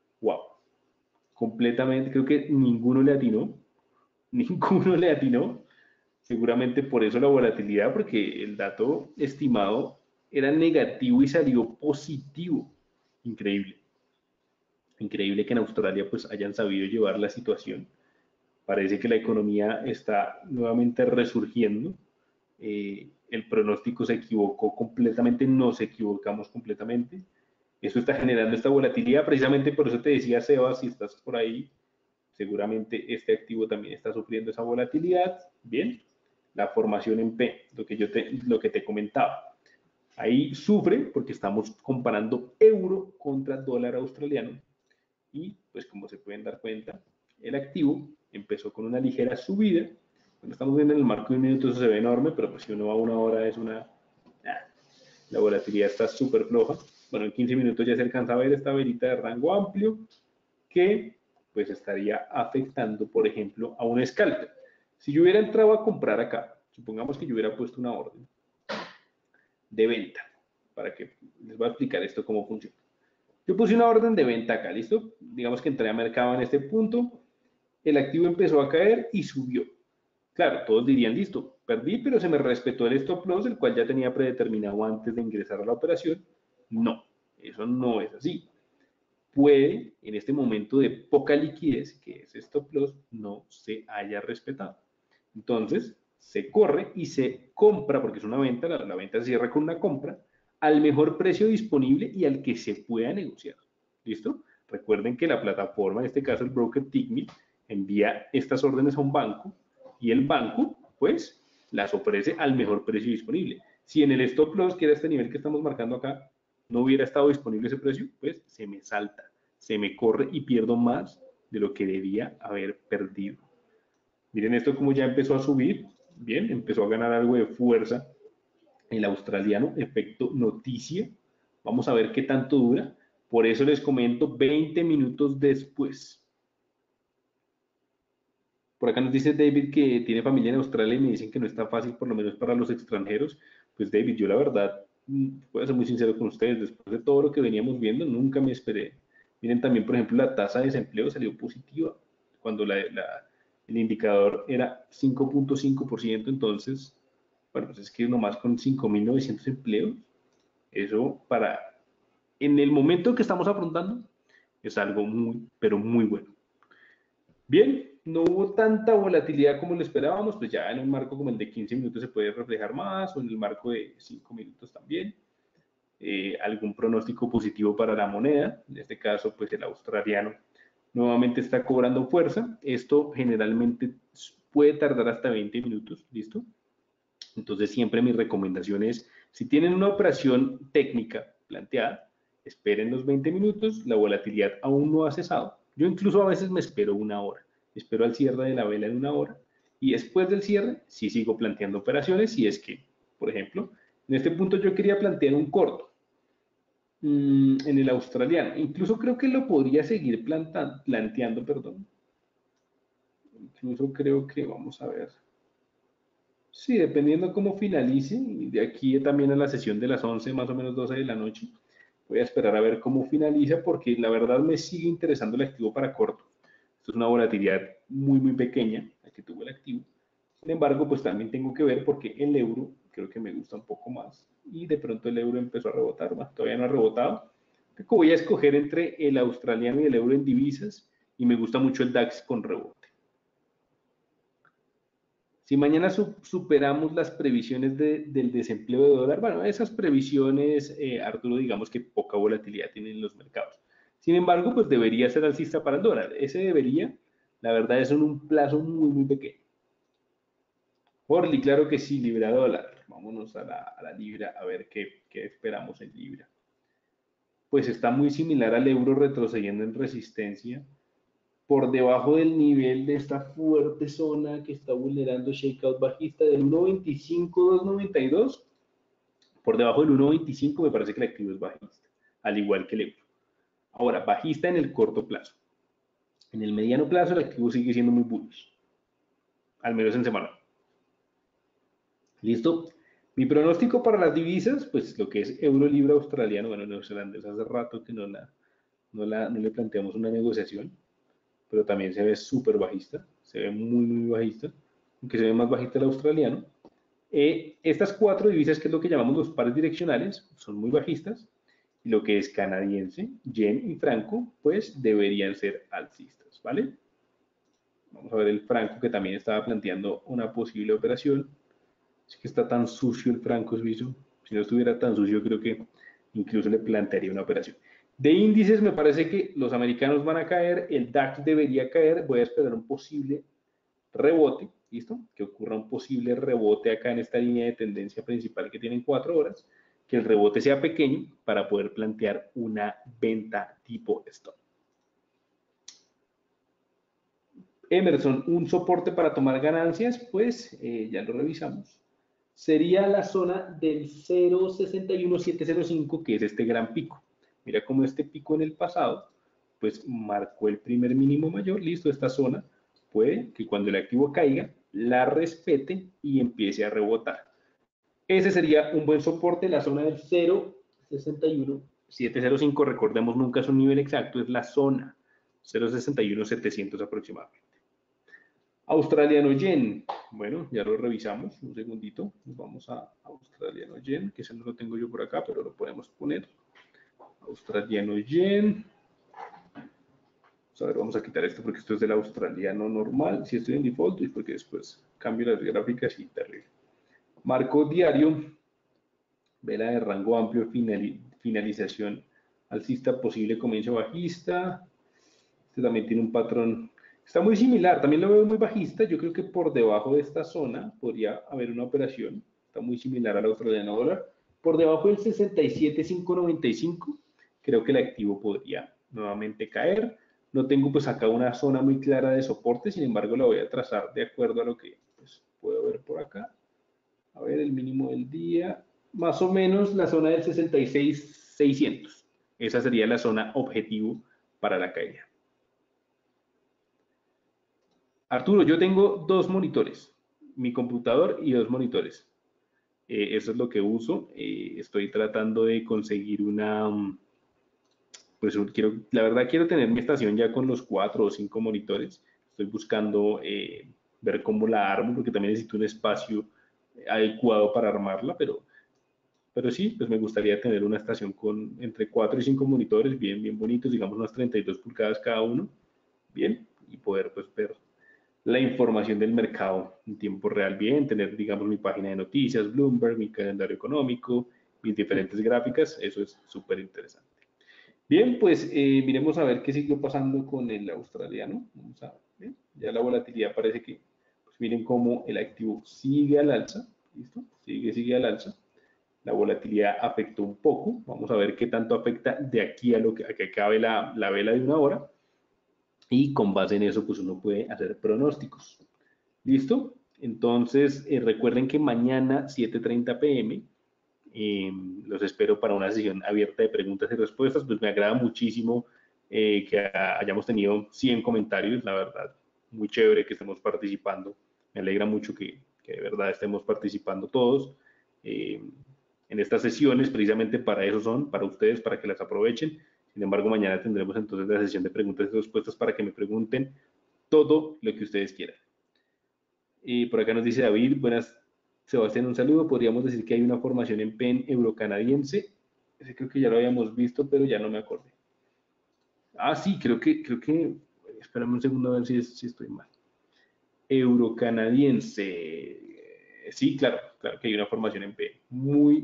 completamente, creo que ninguno le atinó, ninguno le atinó, seguramente por eso la volatilidad, porque el dato estimado era negativo y salió positivo. Increíble. Increíble que en Australia pues hayan sabido llevar la situación. Parece que la economía está nuevamente resurgiendo. Eh, el pronóstico se equivocó completamente, nos equivocamos completamente. Eso está generando esta volatilidad. Precisamente por eso te decía, Sebas, si estás por ahí, seguramente este activo también está sufriendo esa volatilidad. Bien, la formación en P, lo que yo te, lo que te comentaba. Ahí sufre porque estamos comparando euro contra dólar australiano y pues como se pueden dar cuenta, el activo empezó con una ligera subida. Cuando estamos viendo en el marco de un minuto eso se ve enorme, pero pues si uno va a una hora es una... Ah, la volatilidad está súper floja. Bueno, en quince minutos ya se alcanza a ver esta velita de rango amplio que pues estaría afectando, por ejemplo, a un scalper. Si yo hubiera entrado a comprar acá, supongamos que yo hubiera puesto una orden de venta, para que les voy a explicar esto cómo funciona. Yo puse una orden de venta acá, ¿listo? Digamos que entré a mercado en este punto, el activo empezó a caer y subió. Claro, todos dirían, listo, perdí, pero se me respetó el stop loss, el cual ya tenía predeterminado antes de ingresar a la operación. No, eso no es así. Puede, en este momento de poca liquidez, que ese stop loss no se haya respetado. Entonces, se corre y se compra, porque es una venta, la, la venta se cierra con una compra, al mejor precio disponible y al que se pueda negociar. ¿Listo? Recuerden que la plataforma, en este caso el broker Tickmill, envía estas órdenes a un banco y el banco, pues, las ofrece al mejor precio disponible. Si en el stop loss, que era este nivel que estamos marcando acá, no hubiera estado disponible ese precio, pues se me salta, se me corre y pierdo más de lo que debía haber perdido. Miren esto como ya empezó a subir, bien, empezó a ganar algo de fuerza el australiano, efecto noticia. Vamos a ver qué tanto dura. Por eso les comento veinte minutos después. Por acá nos dice David que tiene familia en Australia y me dicen que no está fácil, por lo menos para los extranjeros. Pues David, yo la verdad, voy a ser muy sincero con ustedes, después de todo lo que veníamos viendo, nunca me esperé. Miren también, por ejemplo, la tasa de desempleo salió positiva cuando la, la, el indicador era cinco punto cinco por ciento, entonces, bueno, pues es que nomás con cinco mil novecientos empleos, eso para, en el momento que estamos afrontando, es algo muy, pero muy bueno. Bien, no hubo tanta volatilidad como lo esperábamos, pues ya en un marco como el de quince minutos se puede reflejar más, o en el marco de cinco minutos también. Eh, algún pronóstico positivo para la moneda, en este caso pues el australiano nuevamente está cobrando fuerza. Esto generalmente puede tardar hasta veinte minutos, ¿listo? Entonces siempre mi recomendación es, si tienen una operación técnica planteada, esperen los veinte minutos, la volatilidad aún no ha cesado. Yo incluso a veces me espero una hora, espero al cierre de la vela en una hora y después del cierre sí sigo planteando operaciones si es que, por ejemplo, en este punto yo quería plantear un corto mmm, en el australiano. Incluso creo que lo podría seguir planta, planteando, perdón. Incluso creo que, vamos a ver. Sí, dependiendo cómo finalice, y de aquí también a la sesión de las once, más o menos doce de la noche, voy a esperar a ver cómo finaliza, porque la verdad me sigue interesando el activo para corto. Esto es una volatilidad muy, muy pequeña, la que tuvo el activo. Sin embargo, pues también tengo que ver porque el euro creo que me gusta un poco más, y de pronto el euro empezó a rebotar, bueno, todavía no ha rebotado. Creo que voy a escoger entre el australiano y el euro en divisas, y me gusta mucho el DAX con rebote. Si mañana su, superamos las previsiones de, del desempleo de dólar, bueno, esas previsiones, eh, Arturo, digamos que poca volatilidad tienen los mercados. Sin embargo, pues debería ser alcista para el dólar. Ese debería, la verdad, es en un plazo muy, muy pequeño. Orly, claro que sí, libra dólar. Vámonos a la, a la libra a ver qué, qué esperamos en libra. Pues está muy similar al euro retrocediendo en resistencia por debajo del nivel de esta fuerte zona que está vulnerando shakeout bajista del uno veinticinco dos noventa y dos. Por debajo del uno veinticinco me parece que el activo es bajista, al igual que el euro. Ahora, bajista en el corto plazo. En el mediano plazo el activo sigue siendo muy bullish, al menos en semana. ¿Listo? Mi pronóstico para las divisas, pues lo que es euro, libra, australiano, bueno, neozelandés hace rato que no, la, no, la, no le planteamos una negociación. pero también se ve súper bajista, se ve muy, muy bajista, aunque se ve más bajista el australiano. Eh, estas cuatro divisas, que es lo que llamamos los pares direccionales, son muy bajistas, y lo que es canadiense, yen y franco, pues deberían ser alcistas, ¿vale? Vamos a ver el franco, que también estaba planteando una posible operación. Es que está tan sucio el franco suizo. Si no estuviera tan sucio, creo que incluso le plantearía una operación. De índices, me parece que los americanos van a caer, el DAX debería caer, voy a esperar un posible rebote, ¿listo? Que ocurra un posible rebote acá en esta línea de tendencia principal que tienen cuatro horas, que el rebote sea pequeño para poder plantear una venta tipo stop. Emerson, un soporte para tomar ganancias, pues eh, ya lo revisamos. Sería la zona del cero punto sesenta y uno siete cero cinco, que es este gran pico. Mira cómo este pico en el pasado, pues marcó el primer mínimo mayor. Listo, esta zona puede que cuando el activo caiga, la respete y empiece a rebotar. Ese sería un buen soporte, la zona del cero punto sesenta y uno siete cero cinco. Recordemos, nunca es un nivel exacto, es la zona cero punto sesenta y uno setecientos aproximadamente. Australiano yen, bueno, ya lo revisamos, un segundito, nos vamos a australiano yen, que ese no lo tengo yo por acá, pero lo podemos poner. Australiano yen, vamos a ver, vamos a quitar esto porque esto es del australiano normal, si estoy en default es porque después cambio las gráficas y terrible. Marco diario, vela de rango amplio, finalización alcista, posible comienzo bajista, este también tiene un patrón. Está muy similar, también lo veo muy bajista. Yo creo que por debajo de esta zona podría haber una operación. Está muy similar al australiano dólar. Por debajo del sesenta y siete mil quinientos noventa y cinco, creo que el activo podría nuevamente caer. No tengo pues acá una zona muy clara de soporte, sin embargo la voy a trazar de acuerdo a lo que pues, puedo ver por acá. A ver, el mínimo del día, más o menos la zona del sesenta y seis mil seiscientos. Esa sería la zona objetivo para la caída. Arturo, yo tengo dos monitores, mi computador y dos monitores. Eh, eso es lo que uso. Eh, estoy tratando de conseguir una, pues quiero, la verdad quiero tener mi estación ya con los cuatro o cinco monitores. Estoy buscando eh, ver cómo la armo, porque también necesito un espacio adecuado para armarla, pero, pero sí, pues me gustaría tener una estación con entre cuatro y cinco monitores, bien, bien bonitos, digamos unas treinta y dos pulgadas cada uno, bien, y poder pues ver la información del mercado en tiempo real bien, tener, digamos, mi página de noticias, Bloomberg, mi calendario económico, mis diferentes gráficas, eso es súper interesante. Bien, pues eh, miremos a ver qué siguió pasando con el australiano. Vamos a ver, ya la volatilidad parece que, pues miren cómo el activo sigue al alza, ¿listo? Sigue, sigue al alza. La volatilidad afectó un poco, vamos a ver qué tanto afecta de aquí a lo que, a que acabe la, la vela de una hora. Y con base en eso, pues uno puede hacer pronósticos. ¿Listo? Entonces, eh, recuerden que mañana, siete y treinta p m, eh, los espero para una sesión abierta de preguntas y respuestas. Pues me agrada muchísimo eh, que hayamos tenido cien comentarios, la verdad. Muy chévere que estemos participando. Me alegra mucho que, que de verdad estemos participando todos. Eh, en estas sesiones, precisamente para eso son, para ustedes, para que las aprovechen. Sin embargo, mañana tendremos entonces la sesión de preguntas y respuestas para que me pregunten todo lo que ustedes quieran. Y por acá nos dice David, buenas, Sebastián, un saludo. Podríamos decir que hay una formación en P E N eurocanadiense. Ese creo que ya lo habíamos visto, pero ya no me acordé. Ah, sí, creo que, creo que, espérame un segundo a ver si, si estoy mal. Eurocanadiense. Sí, claro, claro que hay una formación en P E N. Muy,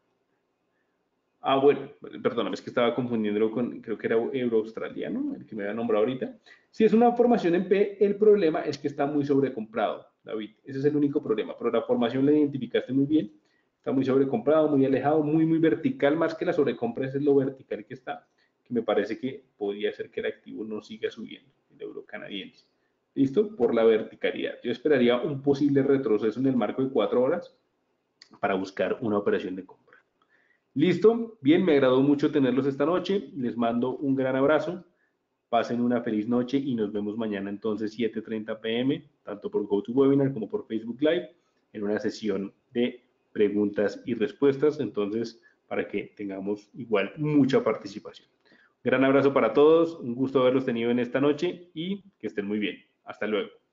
Ah, bueno, perdóname, es que estaba confundiéndolo con, creo que era euro-australiano, el que me había nombrado ahorita. Si es una formación en P, el problema es que está muy sobrecomprado, David. Ese es el único problema, pero la formación la identificaste muy bien. Está muy sobrecomprado, muy alejado, muy, muy vertical, más que la sobrecompra, ese es lo vertical que está, que me parece que podría ser que el activo no siga subiendo, el euro canadiense. ¿Listo? Por la verticalidad. Yo esperaría un posible retroceso en el marco de cuatro horas para buscar una operación de compra. Listo, bien, me agradó mucho tenerlos esta noche. Les mando un gran abrazo. Pasen una feliz noche y nos vemos mañana entonces siete y treinta p m, tanto por GoToWebinar como por Facebook Live, en una sesión de preguntas y respuestas, entonces para que tengamos igual mucha participación. Gran abrazo para todos, un gusto haberlos tenido en esta noche y que estén muy bien. Hasta luego.